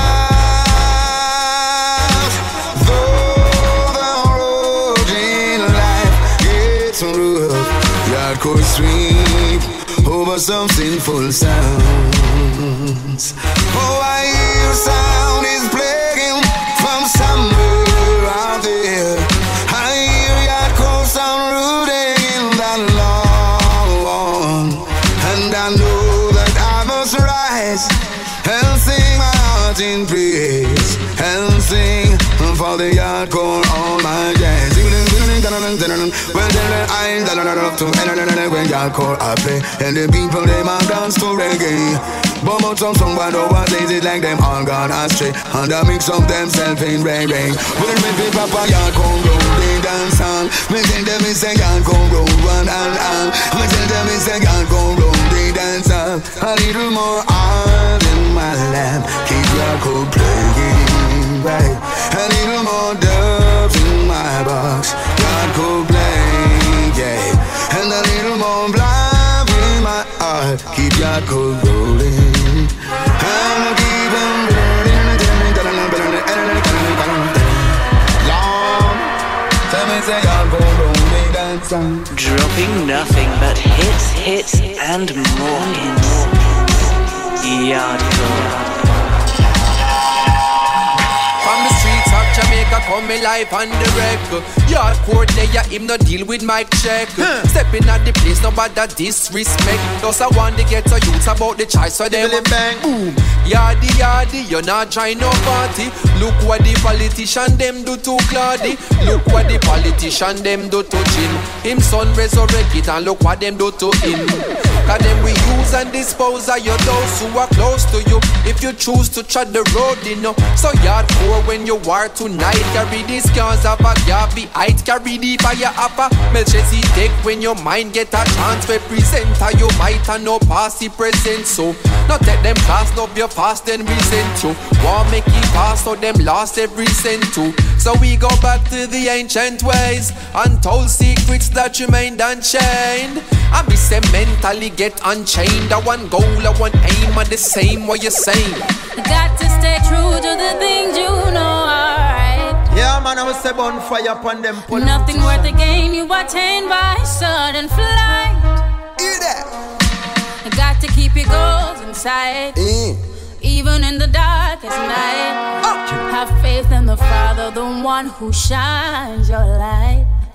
sounds. Though the road in life gets rough, Hardcore sweep over some sinful sounds. Oh, I hear sound is playing from somewhere out there. I hear hardcore sound rooting in that long one. And I know that I must rise and sing my heart in praise and sing for the hardcore all my days. Well, then I love to when hardcore I play, and the people they might dance to reggae. But out some song but over lazy like them all gone astray, and I mix up themselves in reggae. Well, when people papa hardcore roll, they dance on. Me tell them it's a hardcore roll, one and all. Me tell them it's a hardcore roll, they dance on. A little more art in my lamp, keep hardcore playing right. A little more dubs in my box, hardcore playing, yeah. And a little more blind in my heart, keep hardcore rolling. I'ma keep on rolling. Long time it's a hardcore rolling dance. Dropping nothing but hits, hits, and more hits. Yardcore. From the streets of Jamaica come me life on the wreck. Yardcore there, him no deal with mic check. huh. Stepping at the place, nobody disrespect. Just I want to get to youths about the choice for them. Boom, yardy yardy, you're not trying no party. Look what the politician them do to Claudy. Look what the politician them do to Jim. Him son resurrect it and look what them do to him. Cause them we use and dispose of you, those who are close to you. If you choose to tread the road, you know. So hardcore when you are tonight. Carry these cans of a gap height. Carry the fire upper. Melchizedek take when your mind get a chance. Represent how you might and no past the present. So not take them class, love your fast then resent you. Want make it pass so them lost every cent too. So we go back to the ancient ways. Untold secrets that remained unchained. I miss them mentally get unchained. I one goal, I one aim, are the same what you're saying. You got to stay true to the things you know, alright. Yeah, man, I will say bonfire upon them. Nothing worth the gain you attain by sudden flight. Hear that? You got to keep your goals inside. Mm. Even in the darkest night. Oh. Have faith in the Father, the one who shines your light.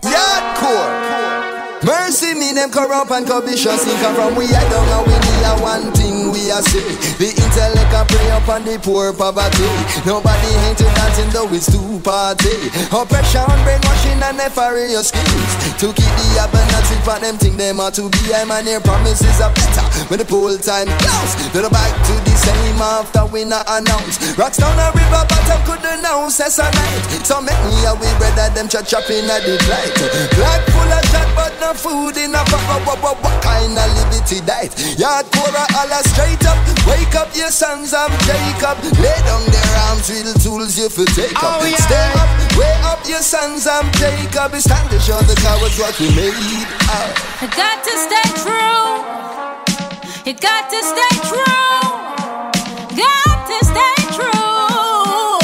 Yardcore. Mercy me them corrupt and covetous. Come from we I don't know we need a one thing we are say. The intellect can prey upon the poor poverty. Nobody ain't to dancing though it's too party. Oppression, brainwashing and nefarious schemes to keep the abundance for them think them are to be. I'm and their promises are better when the pool time close. They're back to the same after we not announce. Rocks down a river bottom could announce as a night. So make me a way brother them chop chopping at the light. Black full of chat but no food in a pot. What, what, what kind of liberty diet? Yardcore all straight up. Wake up your sons of Jacob. Lay down their arms with the tools you for take up. Oh, yeah. Stay up, way up your sons of Jacob. It's time to show the cowards what we made out. I got to stay true. You got to stay true. Got to stay true.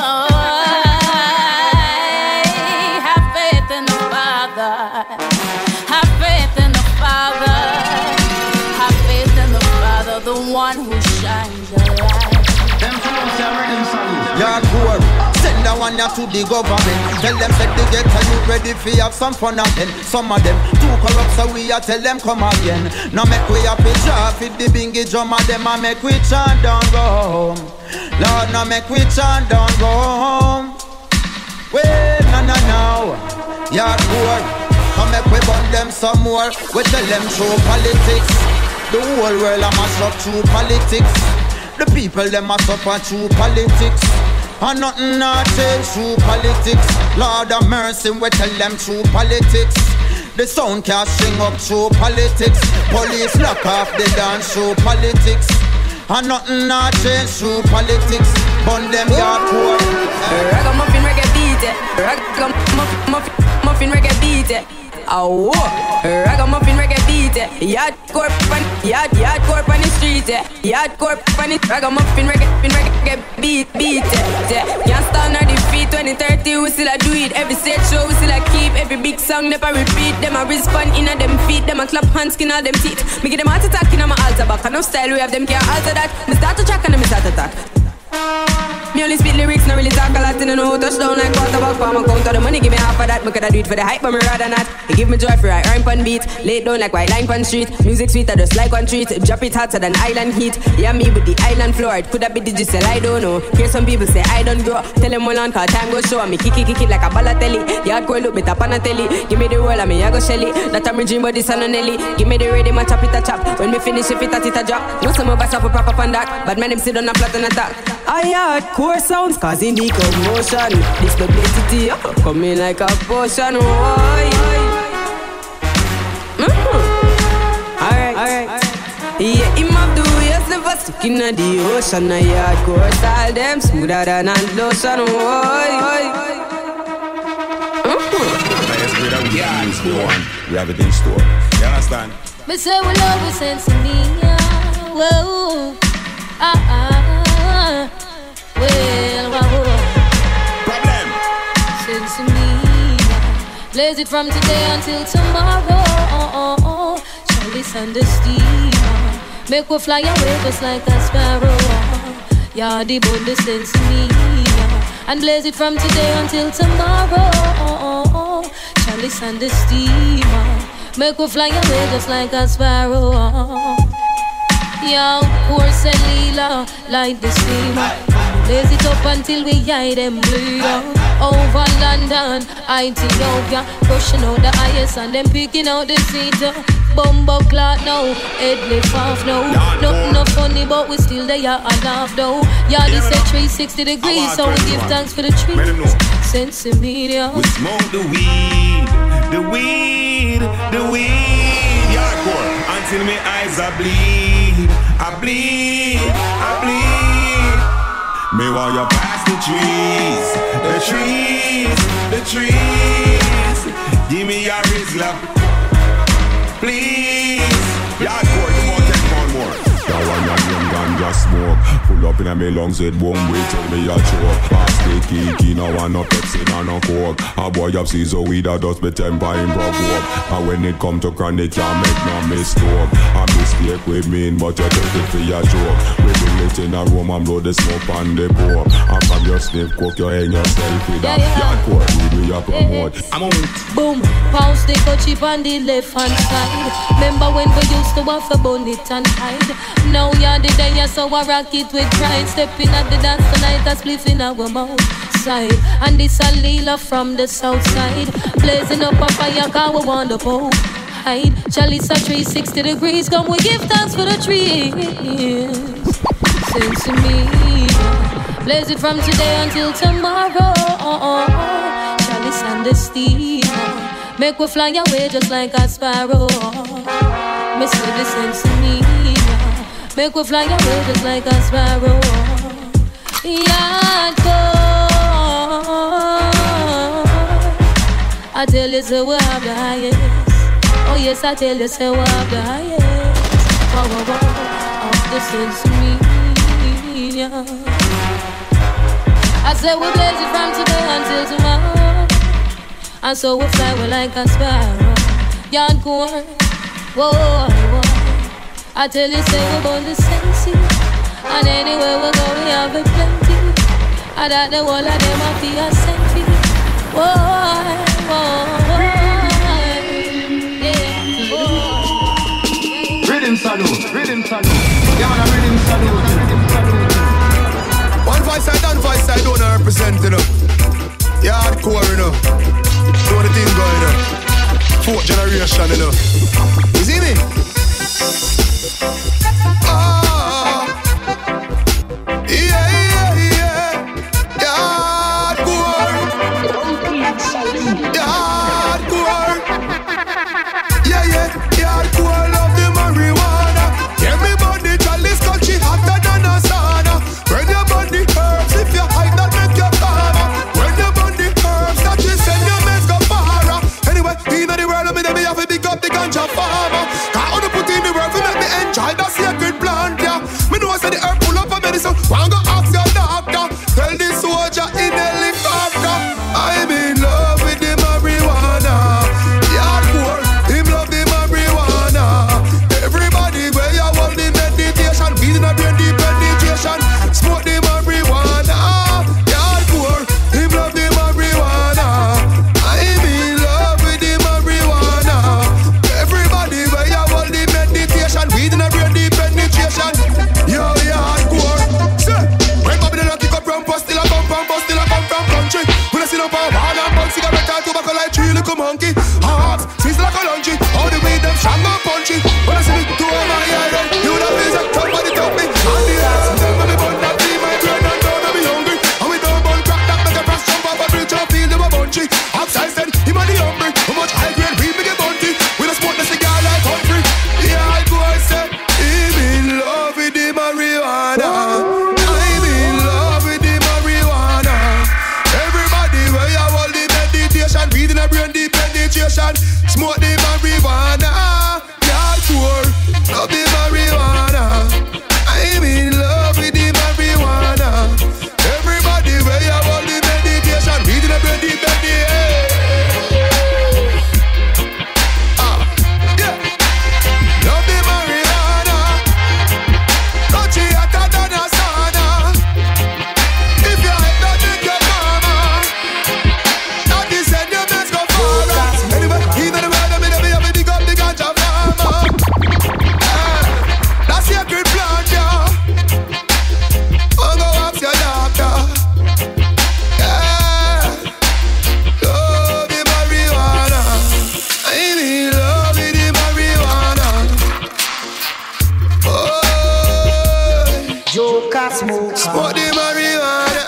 Have faith in the Father. Have faith in the Father. Have faith in the Father, the one who shines your light. Them fellows are ready, Yardcore. Send that one to the government. Tell them that they get a youth ready for have some fun again. Some of them too corrupt, so we a tell them come again. Now make we a pitch off if the bingy drum of them and make we chant down go home. Lord, now make we chant down go home. Well, no, no, no. Yardcore. Now make we burn them some more. We tell them through politics. The whole world a mash up through politics. The people them a suffer through politics. And nothing not change through politics. Lord of mercy, we tell them through politics. The sound can't string up through politics. Police lock off the dance through politics. And nothing not change through politics. Burn them yardcore. Ragamuffin reggae beat it. Ragamuffin reggae beat it. Oh, ragamuffin reggae beat it. Yardcore pan, yard yardcore pan the street. Yardcore pan it. Ragamuffin reggae, reggae beat beat it. Can't stand on the feet. twenty thirty we still a do it. Every stage show we still a keep. Every big song never repeat. Them a respond in a them feet. Them a clap hands skin all them teeth. Me get them heart attack in a my altar back. And no style we have them can't alter that. Me start to track and then me start to attack. Me only spit lyrics, no really talk a lot. In a no touchdown like quarterback. For my count of the money, give me half of that. Me coulda do it for the hype, but me rather not. It give me joy for I earn pon beat. Lay it down like white line pon street. Music sweet, I just like one treat. Drop it hotter than island heat. Yeah, me with the island floor. It coulda be digital, I don't know. Hear some people say I don't grow. Tell them all on, cause time go show. Me kick it, kick it like a ballatelli. Yardcore look me tap on a telly. Give me the roll, I me I go shelly. That I'm dream, but this on a Nelly. Give me the ready, my chop it a chop. When me finish, if it a it a drop. No some of us have a proper on that. But man, them sit on a flat and attack. I hardcore sounds, cause in the commotion. This publicity, oh, coming like a potion. Oh, mm-hmm. Alright, alright. Yeah, him have the waves never stuck in the ocean. I hardcore style, them smoother than a lotion. Oh, mm-hmm. Yeah, it's store. We have it in store. You understand? Me say we love we sense in me. Whoa, ah ah. Well, wow. Problem. Sense in me. Blaze it from today until tomorrow. Shall listen the steam. Make we fly away just like a sparrow. Yeah, the bone the sense in me. And blaze it from today until tomorrow. Shall listen the steam. Make we fly away just like a sparrow. Yeah, poor Selila, light the steam. Blaze it up until we eye them bleed out. Over London, Ethiopia, pushing out the highest and them picking out the seat. Bumbo clot now, head lift off now. Nothing no funny, but we still there and laugh though. Yeah, this is three sixty degrees, so we give thanks for the trees. Sense in media. We smoke the weed, the weed, the weed. Yardcore, until my eyes are bleed, I bleed, I bleed. Me while you pass the trees, the trees, the trees. Give me your Rizla, please. Yardcore, you want to take one more. That one, that young gun, a smoke. Full up in a me lungs, it won't wait till me a choke. Pass the key, no one no Pepsi, no no Coke. A boy up sees a weed that does me temper in provoke. And when it come to chronic, can't make no mistake. A mistake with me, but you take it for your joke. We bring it in a room and blow the smoke on the board. And from your sniff coke, you hang yourself with that. Yardcore weed we a promote. I'm on boom, pounds they go cheap on the left hand side. Remember when we used to have a bonnet and hide. Now you're the day, you're so I rock it with pride. Stepping at the dance tonight, a spliff in our mouth side. And this a Leela from the south side. Blazing up a fire, car we want the pole hide. Chalice at three sixty degrees, come we give thanks for the trees. Sing to me, blaze it from today until tomorrow. Chalice and the steel, make we fly away just like a sparrow. Me say the same to me, make we fly away just like a sparrow. Yardcore, I tell you say we have the highest. Oh yes, I tell you say we have the highest. Wow, wow, wow, of the sense to me. I say we blaze it from today until tomorrow. And so we fly we like a sparrow. Yardcore, whoa, whoa. I tell you say we're born to sense. And anywhere we go we have it plenty. I that the whole of them are be a sentry. Whoa, whoa, yeah, whoa. Rhythm salute, rhythm salute. Yeah, man, rhythm salute, rhythm salute. One voice side, one voice side, don't represent, you know. Yardcore, you know. Know the thing going, you know. Fourth generation, you know. You see me? Ah, yeah, yeah, yeah. Yardcore. Yardcore. Yeah, yeah. Yardcore, love the marijuana. Everybody chalice country hotter than a sauna. When you burn the herbs, if you hide that make you calmer. When you burn the herbs, that you send your mess go far. Anyway, in the world, I mean, me have to pick up the ganja farmer. Can't only put in the world to make me enjoy the sacred plant, yeah. Me know I say the herb pull up a medicine. One go ask your doctor. Tell the soldier in helicopter. I'm in love with the marijuana. Yardcore, him love the marijuana. Everybody where you want the meditation, feeding a brain deep penetration. Smoke the marijuana. Yardcore, him love the marijuana. I'm in love with the marijuana. Everybody where you want the meditation, feeding a brain deep penetration. Yo, yardcore. Say, when Babylon kick up from post, still a come from post, still a come from country. When I sit up on wall and bug cigarette and tobacco like three little monkey. Hearts, seems like a lungy. All the way them strong and punchy. When I see me two of my iron, you the face up, somebody tell me. And the ass, when me bun that be my brain and down and me hungry. And we don't bun crack that make a press jump off a bridge and feel them a bunchy. Outside said, him and the hungry. How much high grade weed me get bunty. We don't smoke the cigar like country. Yeah, I go and say, him in love with the marijuana. I'm in love with the marijuana. Everybody where you hold the meditation, breathing a brain deep penetration. Smoke the marijuana. Yardcore, love the marijuana. I'm in love with the marijuana. Everybody where you hold the meditation, breathing a brain deep penetration. Ah, yeah. Love the marijuana. Touchy hotter than a sauna. If you hate that, make your mama. Not the send your mess go far. Anyway, even the world, I mean, I have to dig up the ganja farmer. Ah, that's your great plant, yeah. Oh, go ask your doctor. Yeah. Love the marijuana. I'm in love with the marijuana. Oh, Joker smoke. smoke the marijuana.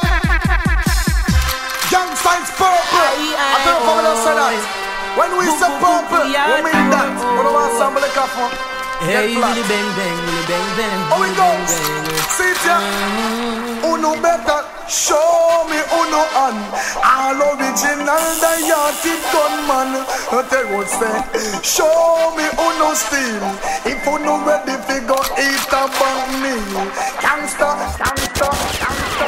Young Science Purple. I don't know how to say that. When we say purple, we mean that. We don't want some of the coffee. Hey, willy bang bang, willy bang bang. How it goes? See it ya? Who know better? Show me uno and all original diatic gunman. They would say, show me uno still. If uno ready to go eat a bang meal. Gangsta, gangsta, gangsta,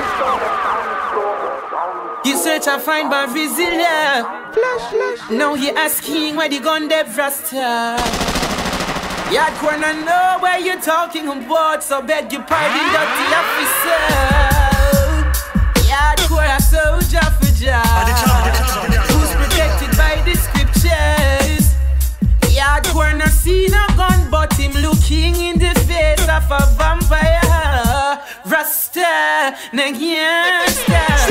gangsta. You search and find by Vizilia. Now he asking where the gun dev rasta. Yard corner know where you're talking about, so beg your pardon, dirty officer. Hardcore a soldier for job, who's protected by the scriptures. Hardcore no see no gun, but him looking in the face of a vampire. Rasta, no gangster.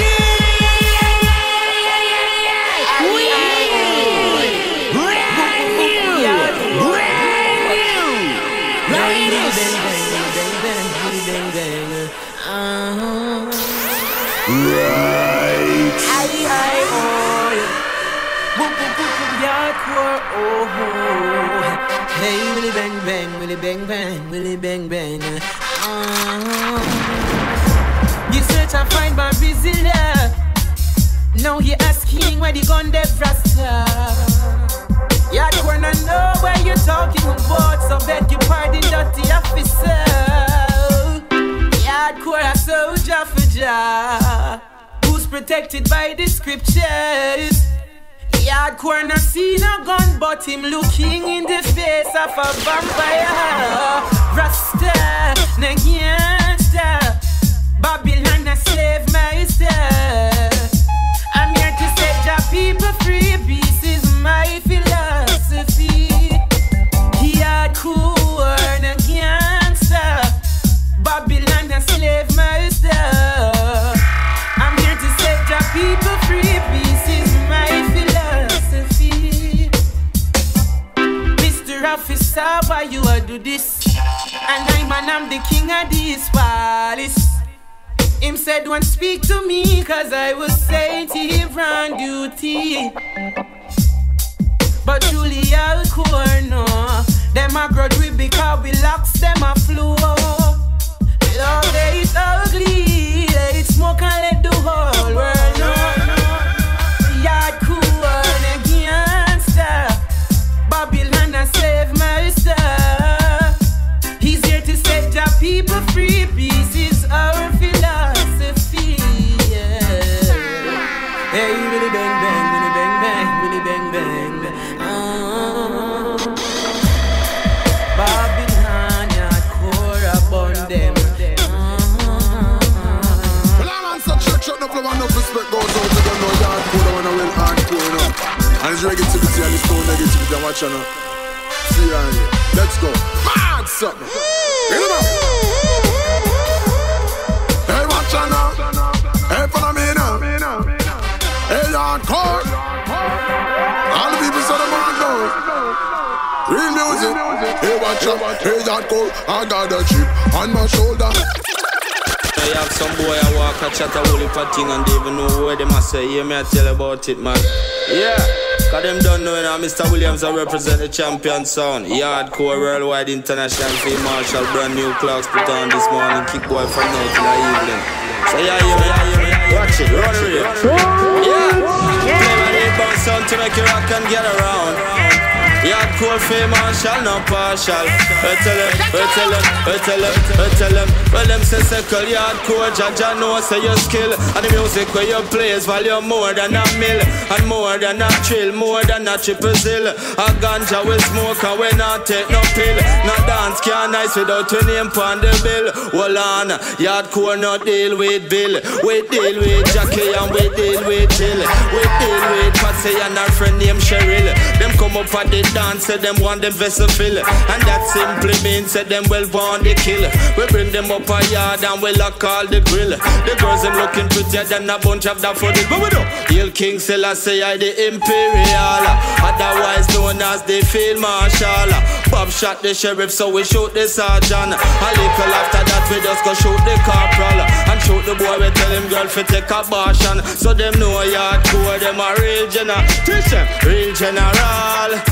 Hey, willy bang bang, willy bang bang, willy bang bang. Uh, you search and find my Brazilian. Now he asking where the gun dev rasta. Yard corner know where you're talking about, so beg your pardon, dirty officer. Yardcore a soldier for Jah, who's protected by the scriptures. Hardcore no see no gun, but him looking in the face of a vampire. Rasta, no gangster, Babylon a slave master. I'm here to set your people free. Peace is my philosophy. Hardcore no gangster, Babylon a slave master. I'm here to set your people free. Peace is my philosophy. Officer, why you a do this? And I'm and I'm the king of this palace. Him said don't speak to me, cause I was sent here on duty. But truly hardcore no, them a grudge we because we locks them a floor. Love they it's ugly, they it smoke and let the whole world know. Hardcore and gangster, Babylon a slave master. He's here to set your people free. Peace is our philosophy. Yeah. Hey, willy bang bang, willy bang bang, willy bang bang. Uh, Babylon hardcore upon them. Well, I'm on such a shut up, no respect goes out to them. No hardcore, no real hardcore, no. And it's negativity and it's no negativity. I'm watching now. See right here. Let's go. Mad something. Get it up. Hey, watch out now. Hey, follow me now. Hey, hardcore. All the people say them hardcore. Real music. Hey, watch out. Hey, hardcore. I got a chip on my shoulder. I have some boy I walk a chat a whole heap of thing and they even know where they must say. Hear me I tell about it, man. Yeah, cause them don't know now Mister Williams I represent the champion sound. Hardcore worldwide international field marshal. Brand new clocks put on this morning. Kick boy from now till the evening. So yeah, yeah, yeah, yeah, watch it, run it. Yeah, play my eight pound sound to make you rock and get around. Hardcore fame marshal, no partial. We tell them, we tell them, we tell them, we tell them. Well them say circle hardcore, Jaja know say your skill. And the music where you play is value more than a mill. And more than a trill, more than a triple zill. A ganja we smoke and we not take no pill. No dance can't nice without your name on the bill. Hold on, hardcore no deal with Bill. We deal with Jackie and we deal with Jill. We deal with Patsy and our friend named Cheryl. Them come up at the dance, say them want them vessel fill. And that simply means say them well want the kill. We bring them up a yard and we lock all the grill. The girls them looking prettier than a bunch of daffodils. But we do Hail King Selassie I the Imperial, otherwise known as the Field Marshal. Bob shot the sheriff so we shoot the sergeant. A little after that we just go shoot the corporal. And shoot the boy we tell him girl fi take a abortion. So them know hardcore them a real general. Teach them real general.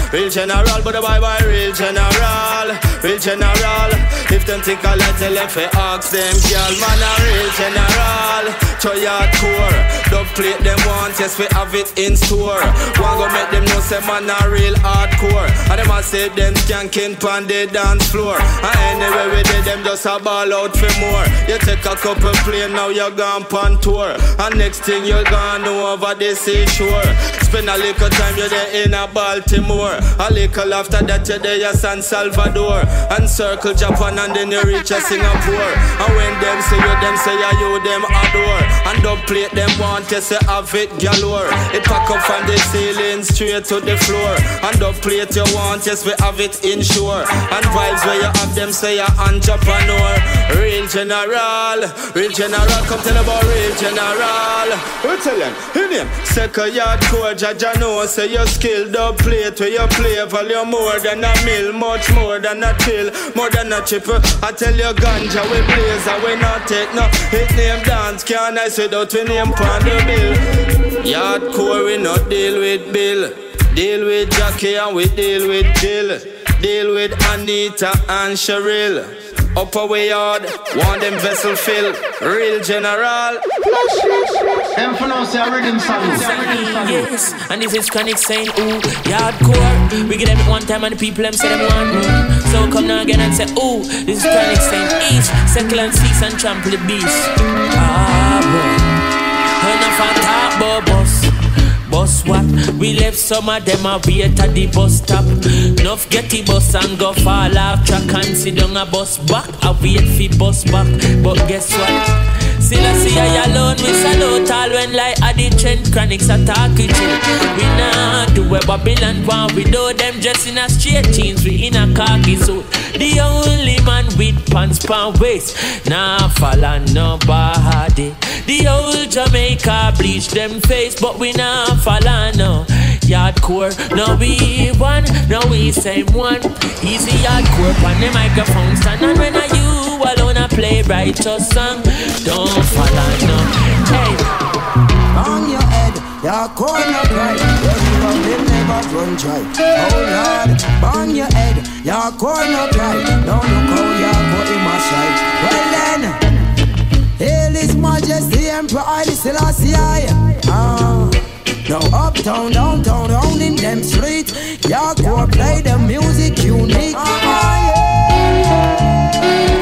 Real general, but the boy boy real general. Real general. If them think I let tell them fi ask them, girl, man a real general. Try hardcore. Dub plate them want, yes we have it in store. Want go make them know say man a real hardcore. And them a say them skanking pon the dance floor. And anyway we did them just a ball out for more. You take a couple plane now you gone pon tour. And next thing you gone over the seashore. Spend a little time you there in a Baltimore. A little after that you there in San Salvador. And circle Japan and then you reach a Singapore. And when them say you, them say you, you them adore. And dub plate them want you say have it galore. It pack up from the ceiling straight to the floor. And dub plate you want yes we have it inshore. And vibes where you have them say you entrepreneur. Real general, real general, come tell about real general. We tell them, in him, second yard core, Jaja know, say you skill, dub plate where you play, value more than a mill, much more than a chill, more than a chip. I tell you ganja, we blaze, and we not take no hit name dance, can't I say that we name pan the bill. Yard core, we not deal with Bill, deal with Jackie and we deal with Jill, deal with Anita and Cheryl. Upper way yard, want them vessel fill, real general. Them for now say a rhythm salute. Yes, and this is Chronic saying ooh, yardcore. We get them one time and the people them say them one more. So come now again and say ooh, this is Chronic saying east, settle and cease and trample the beast. Ah boy, enough and talk about boss. Bus what? We left some of them a wait at the bus stop. Nuff get the bus and go fall off track and sit down a bus back. I wait for bus back, but guess what? Still I see I alone, we salute all when like at the trend. Chronics are talking to we not do a Babylon one. We do them dressed in a straight jeans, we in a khaki suit. The only man with pants pan waist, nah fall on nobody. The old Jamaica bleach them face, but we not fall on no. Yardcore, no we one, no we same one. Easy yardcore on the microphone stand. And when are you alone I play righteous song, don't fall on no. Hey, on your head, your corner right. Your will never run dry. Oh Lord, bang your head, your corner right. Don't look how you're putting my side. Well then, hail His Majesty Emperor Haile Selassie. Ah, now uptown, downtown, round in them streets, Yardcore play the music unique. Ah, yeah,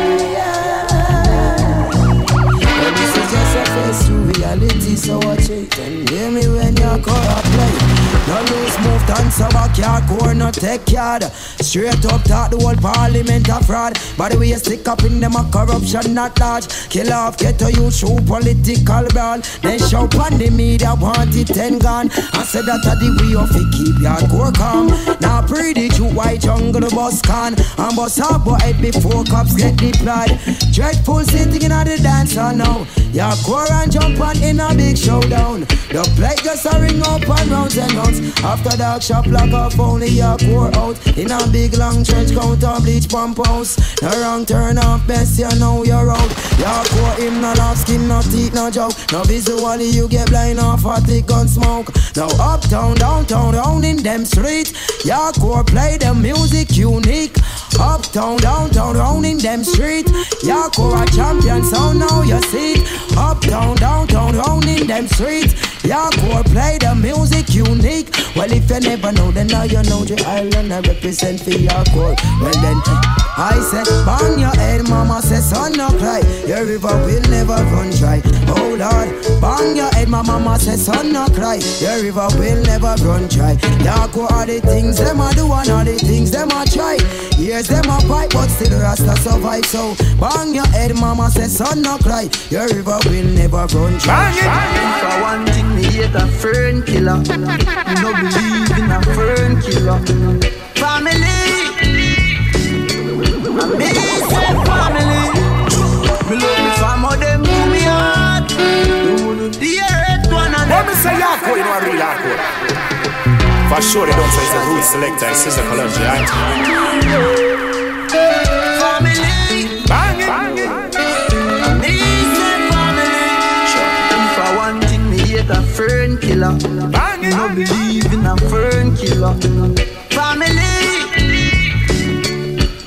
yeah. But this is just a face to reality, so watch it and hear me when Yardcore play. No loose move, dance a back Yardcore, no take yard. Straight up talk the whole parliament a fraud. By the way you stick up in them a corruption not large. Kill off, get to you show political brawl. Then shout on the media, want it ten gone. I said that a the way of it keep Yardcore calm. Now pretty you white jungle bus can. And bus up but head before cops get deployed. Dreadful sitting in the dancer now. Yardcore and jump on in a big showdown. The plate just a ring up and rounds and rounds. After dark shop lock off only Yardcore out. In a big long trench counter bleach pump house. The wrong turn off best you know you're out. Yardcore him no laugh skin no teeth no joke. No visually you get blind off a thick gun smoke. Now uptown downtown round in them streets, Yardcore play the music unique. Uptown downtown round in them streets, Yardcore a champion sound now you see it. Uptown downtown round in them streets, Yardcore play the music unique. Well if you never know then now you know the island I represent for Yardcore. Well then I say bang your head mama say son no cry. Your river will never run dry. Oh Lord bang your head my mama say son no cry. Your river will never run dry. Yardcore all the things them a do and all the things them a try. Years them a fight but still Rasta survive. So bang your head mama say son no cry. Your river will never run dry. Bang it, bang it. For one thing me hate a fern killer. No believe in a fern killer. Family, me say family. Me love me fam of them to me heart. You wouldn't hear it one and let me say Yardcore, you know a real Yardcore. For sure they don't say it's a root selector, it's just a college, right? Family, bang it, bang it. Me say family. If I one thing me hate a fern killer. Bang it, no believe in a fern killer. Family.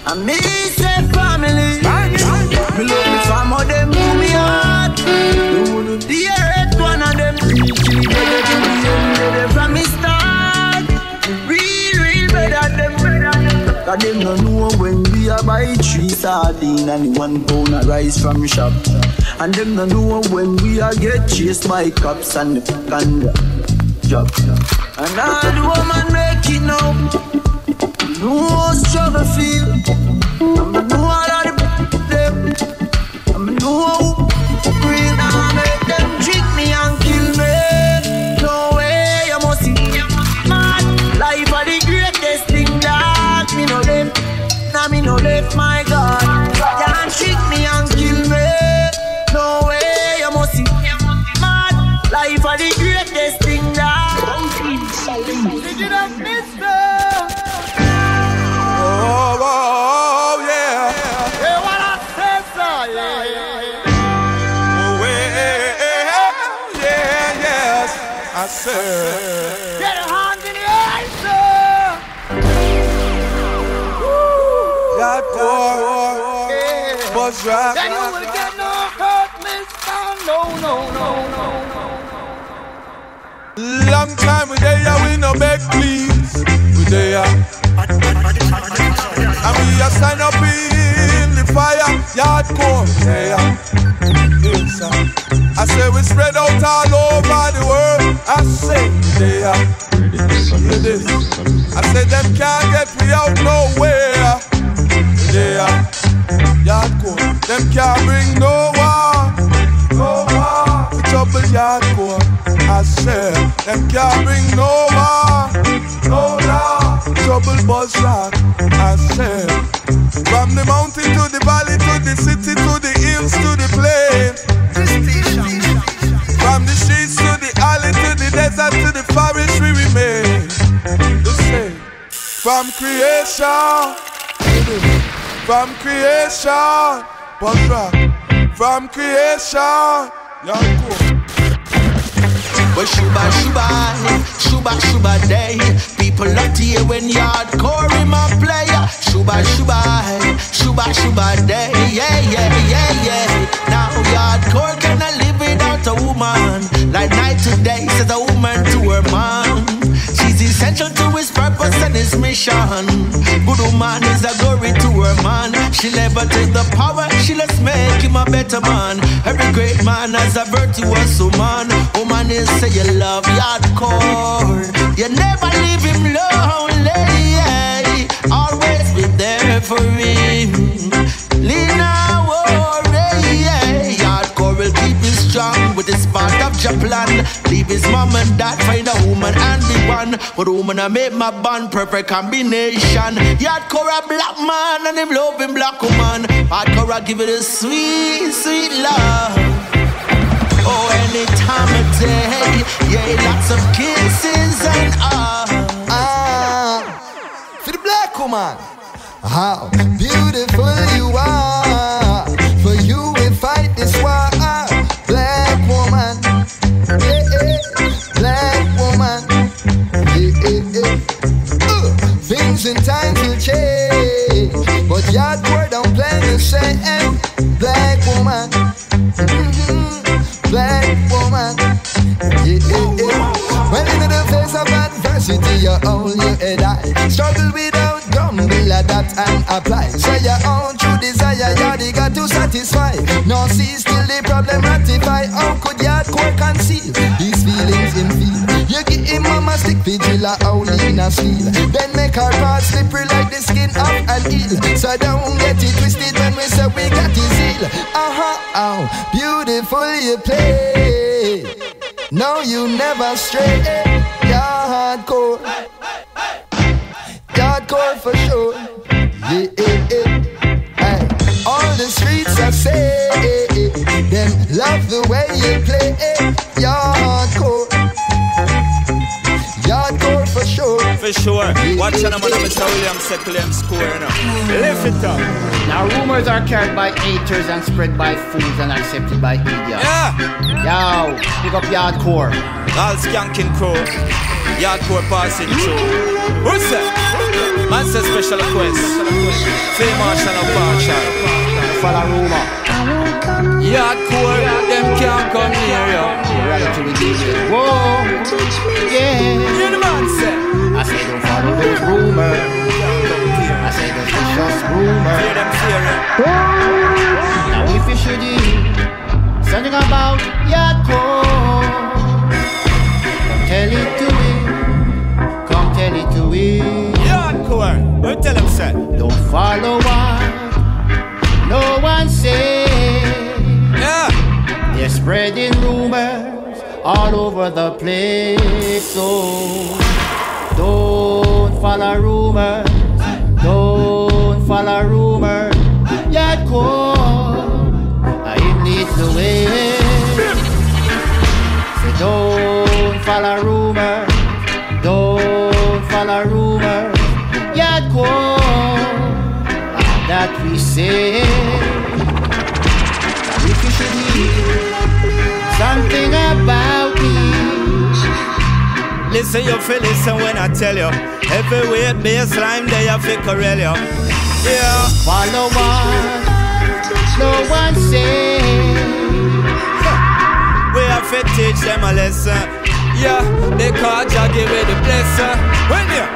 I miss a family. Me love me fam how them do me heart. The one of the earth, one of them preaching better to the end, better from me start. Real, real better them, better. Cause them no know when we a buy three sardine and one pound of rice from shop. And them no know when we a get chased by cops and the and the job. And all the woman make it now. Know how struggle feel. I know all of the them. I know how real I make them trick me and kill me. No way you must see mad. Life are the greatest thing that me no left. Now me no left, my God. Can't trick me and kill me. No way you must see mad. Life are the greatest thing that. Pick it up, mister. Oh, oh, yeah. Yeah, what I said, sir, yeah. Oh, yeah, yeah, yes, I said. Get a hand in the air, sir. Yardcore, yeah. Buzz rock. Then you will get no hurt, mister. No, no, no, no, no. Long time we there, we no beg, please. We there. And we a stand up in the fire, Yardcore, yeah. Yes, uh. I say we spread out all over the world. I say, yeah. Hear this. I say them can't get me out nowhere. Yeah. Yardcore, them can't bring no war, no war. We trouble Yardcore. I say, them can't bring no war, no war. Trouble Buzz rock. I say, from the mountain to the valley, to the city, to the hills, to the plain. From the streets to the alley, to the desert, to the forest we remain. You say, from creation, from creation, Buzz rock. From creation, young cool. But shuba shuba, shuba shuba day. People love to hear when Yardcore in my play. Shuba shuba, shuba shuba day. Yeah, yeah, yeah, yeah. Now Yardcore cannot live without a woman. Like night to day, says a woman to her man. She's essential to his purpose and his mission. Good woman is a glory to her man. She'll never take the power, she'll just make him a better man. Every great man has a virtuous woman. Woman is say you love Yardcore. You never leave him lonely. Always be there for him. Lina worry. Yardcore will keep him strong with his part of your plan. Leave his mom and dad, find a woman and be one. But woman I make my band, perfect combination. Yardcore a black man and him love him black woman. Yardcore I give it a sweet, sweet love. Oh, any time of day, yeah, lots of kisses and all. Ah, for the black woman, how beautiful you are. For you we fight this war, black woman, yeah, yeah. Black woman, yeah, yeah, yeah. Uh, things and times will change, but Yardcore don't play the same. Black woman. Mm-hmm. Black woman, yeah, yeah, yeah. When into the face of adversity, you hold your head high. Struggle without grumble, adapt and apply. Say your own true desire, you got to satisfy. No see still the problem rectify. How could Yardcore conceal these feelings in feel? You give him mama stick vigila, only in a steel. Then make her part slippery like the skin of an eel. So don't get it twisted when we say we got his heel. Uh-huh, oh, beautiful you play. No, you never stray. Yardcore, Yardcore for sure. Yeah, yeah, yeah. Hey. All the streets I say, them love the way you play. Yardcore, Yardcore for sure. For sure. Watch out, man. Mister William Seckle score now. Lift it up. Now rumors are carried by haters and spread by fools and accepted by idiots. Yeah. Yo, pick up Yardcore. All skanking crew. Yardcore passing through. Who's that? Man says special request. Famous and a partial. Follow rumor. Yardcore, them can't come near you. Reality with D J. Whoa, yeah. Hear the man say. I say don't follow those rumors. I say those vicious rumors. Hear them fearing. Now if you should hear something about Yardcore, come tell it to me. Come tell it to me. Yardcore, don't tell them say. Don't follow what no one say. Yeah. They're spreading rumors all over the place. So don't follow rumors. Don't follow rumors. Yardcore, I lead the way. So don't follow rumors. Don't follow rumors. Yardcore, that we say. Now if you should hear something about me, listen, you feel listen when I tell you. Every weight baseline they have to correl you. Yeah. Follow what no one say. We have to teach them a lesson. Yeah, they call Jah give it the blessing. When you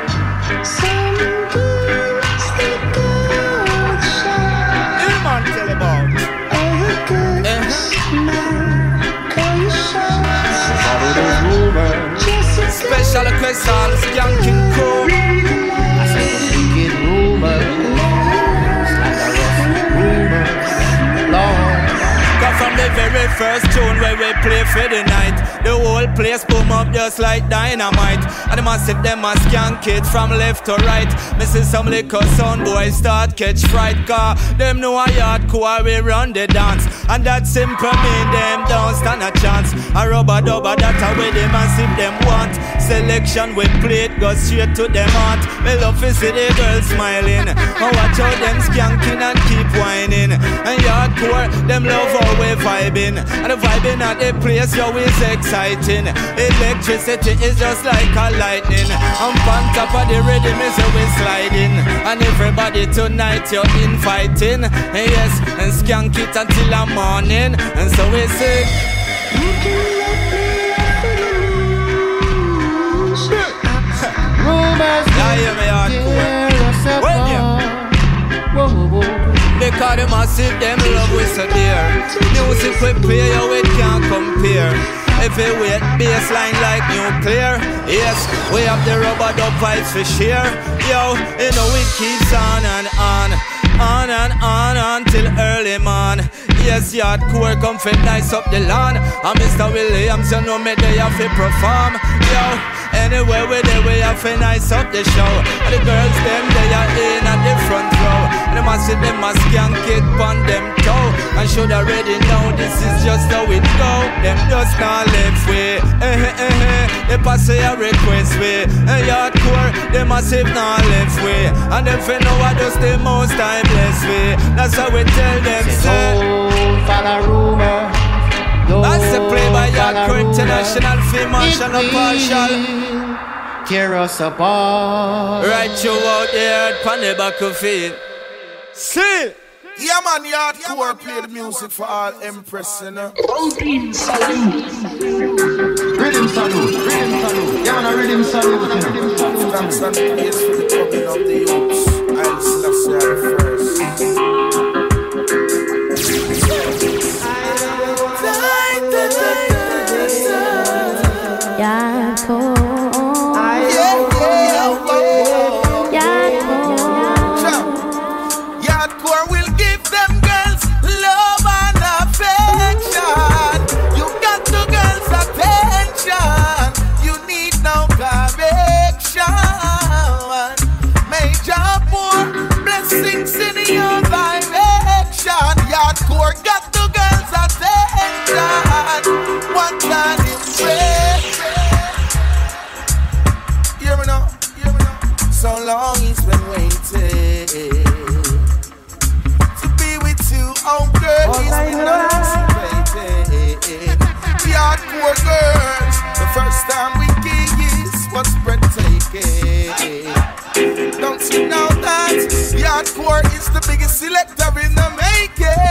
man tell about. Special request all skanking crew. I say the wicked rumors, slanderous rumors, Lord. Cause from the very first tune where we play for the night, the whole place boom up just like dynamite. And the massive them a skank it from left to right. Me see some liquor sound boys start catch fright. Cause them know a Yardcore we run the dance. And that simple mean them don't stand a chance. A rubber dubber that a way the massive them want. Selection we play it go straight to them heart. Me love to see the girls smiling. And watch how them skanking and keep whining. And Yardcore them love how we vibing. And the vibing at the place yo is exciting. Electricity is just like a lightning. I'm on top of the rhythm is we sliding. And everybody tonight you're inviting. And yes, and skank it until the morning. And so we sing. Rumors when you because the massive them love we so dear. Music we play yo it can't compare. If it wait baseline like nuclear. Yes, we have the rubber dub vibes for share. Yo, you know it keeps on and on. On and on until early man. Yes, Yardcore come fit nice up the lawn. And Mister Williams, you know me they have to perform. Yo, anywhere we there we have to nice up the show. And the girls them they are in at the front row. And the massive them must skank it on them toe. And should already know this is just how it go. Them just not left way. Eh eh eh eh. They pass a request way. And Yardcore they massive not left way. And if you know what does the most timeless way. That's how we tell them say. Don't follow rumor. That's the play by Yardcore International Famous and a partial. Tear us apart. Right you out there on the back of it. See. Yeah man, Yardcore play the music for all Empress, you know. Rhythm salute. Rhythm salute. Rhythm salute. Yeah man, a rhythm salute. Rhythm salute. Thanks and praise for the coming of the youths. I'll slash you first. Yardcore. Yardcore will give them girls love and affection. You got the girls' attention. You need no correction. Major poor blessings in your direction. Yardcore got the girls' attention. One time in prayer. Hear me now, hear me now. So long he's been waiting to be with you, oh girl. He's been anticipating. Yardcore girls, the first time we kiss was breathtaking. Don't you Now that Yardcore is the biggest selector in the making.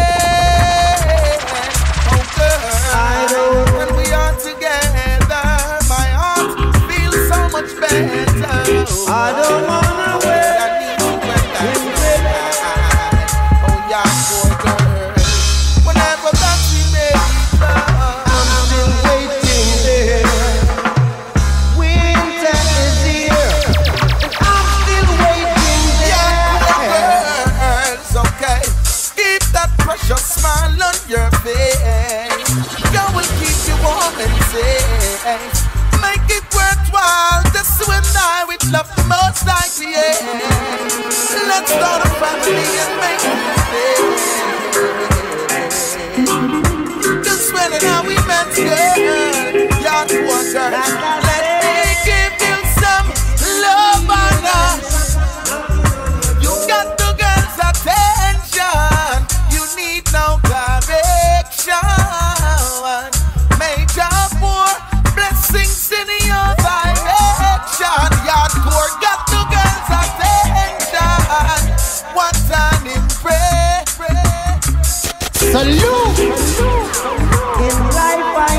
Oh girl, when we are together, my heart feels so much better. I don't wanna wait. I need you when that's right. Oh Yardcore girl, whenever that we make love, I'm still waiting there. Winter is here, and I'm still waiting there. Yardcore girls, okay, keep that precious smile on your face. God will keep you warm and safe. Make it worthwhile, just you and I with love the most I create. Let's start a family and make it stay. Just when and how we met, girl, Yardcore girl. Let me give you some love and us. You got the girls' attention. You need no correction. Major poor blessings in your direction. Yardcore got the girls' attention. What time in prayer? Salute! In life I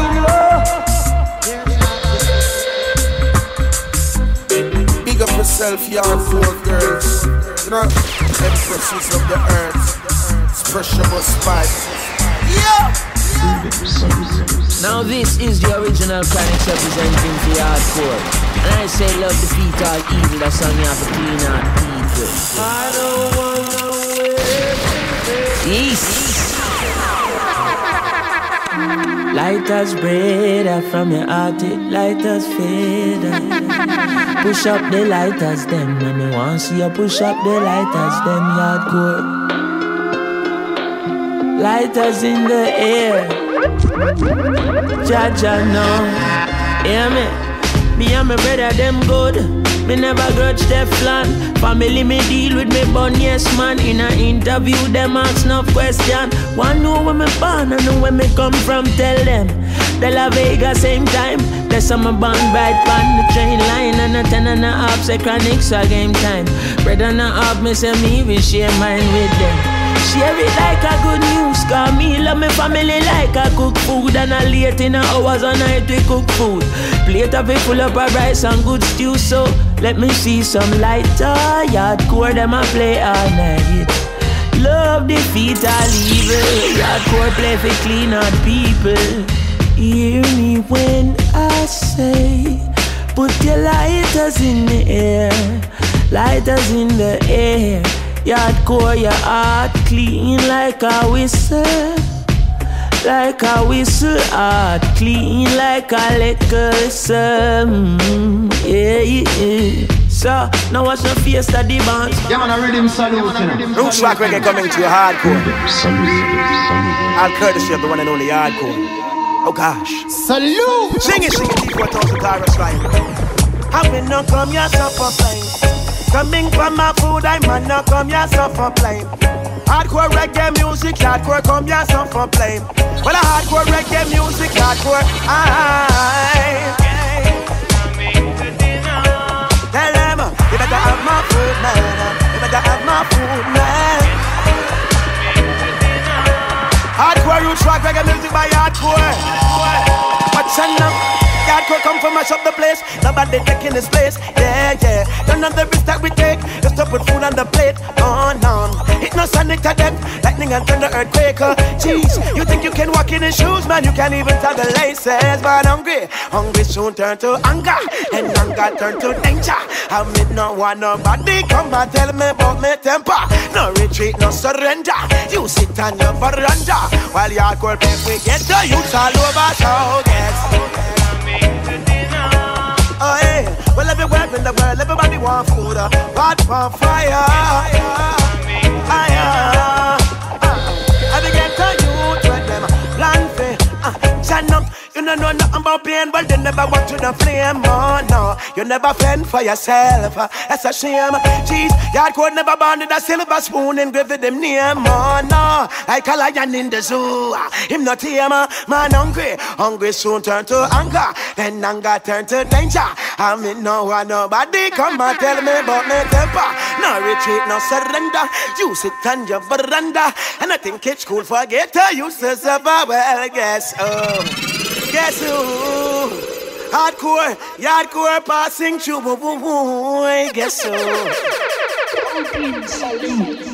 know. Big up yourself, Yardcore girls. You know, empresses of the earth. Expressionable spice. Yeah! Now this is the original Chronixx representing for Yardcore. And I say love defeat all evil, that's how you have to clean out people. I don't wanna wait. East. Light as bread from your heart, it light as feather. Push up the lighters them, and me want see you push up the lighters them, Yardcore. Lighters in the air. Jaja no, hear me. Me and my brother them good. Me never grudge Teflon. Family me deal with me bun, yes man. In a interview them ask no question. One know where me born and know where me come from. Tell them De La Vega same time. That's on my band right on the train line. And a ten and a half say Chronixx so game time. Brother and a half me say me we share mine with them. Share it like a good news, cause me love my family like I cook food. And a late in the hours of night we cook food. Plate of it full up of rice and good stew. So let me see some lighter. Yardcore them a play all night. Love defeat all evil. Yardcore play for clean out people. Hear me when I say, put your lighters in the air. Lighters in the air. Yardcore, your heart clean like a whistle. Like a whistle, heart clean like a liquor. Mm, yeah, yeah. So, now watch the face of the band. Yeah, man, I read him salute. Roots rock reggae coming to your hardcore. All courtesy of the one and only Yardcore. Oh gosh. Salute! Sing it, sing it, T four thousand Taurus line. I will not come here, suffer flying. Coming from my food, I man not come here, suffer flying. Hardcore reggae music, hardcore come here, suffer flying. Well, a hardcore reggae music, hardcore, I. Tell them, you better have my food, man. You better have my food, man. Hardcore roots rock reggae music by Hardcore. What's enough? Hardcore come from mash up the place. Nobody taking this place. Yeah, yeah. None of the risks that we take. Just to put food on the plate. Oh, no. It no sonic to them. Lightning and thunder earthquake. Jeez, you think you can walk in his shoes, man? You can't even tell the laces. But hungry, hungry soon turn to anger. And anger turn to danger. I mean, no want nobody come and tell me about my temper. No retreat, no surrender. You sit on your veranda while Hardcore play. We get the youths all over, so guess. Oh yeah, well everywhere in the world, everybody want food. Uh, hot for fire. Fire. Uh, I begin to youth with them plan for. Uh, stand up. You don't know nothing about pain, but they never walk to the flame. Oh no, you never fend for yourself. Uh, that's a shame. Jeez, Hardcore never born with a silver spoon engraved with them name. Oh no, like a lion in the zoo. Uh, him not tame, uh, man hungry. Hungry soon turn to anger. Then anger turn to danger. I mean no one, nobody come and tell me about my temper. No retreat, no surrender. Use it on your veranda. And I think it's cool for get to use this of a well, guess oh. Guess who? Hardcore, yardcore passing through. Guess so.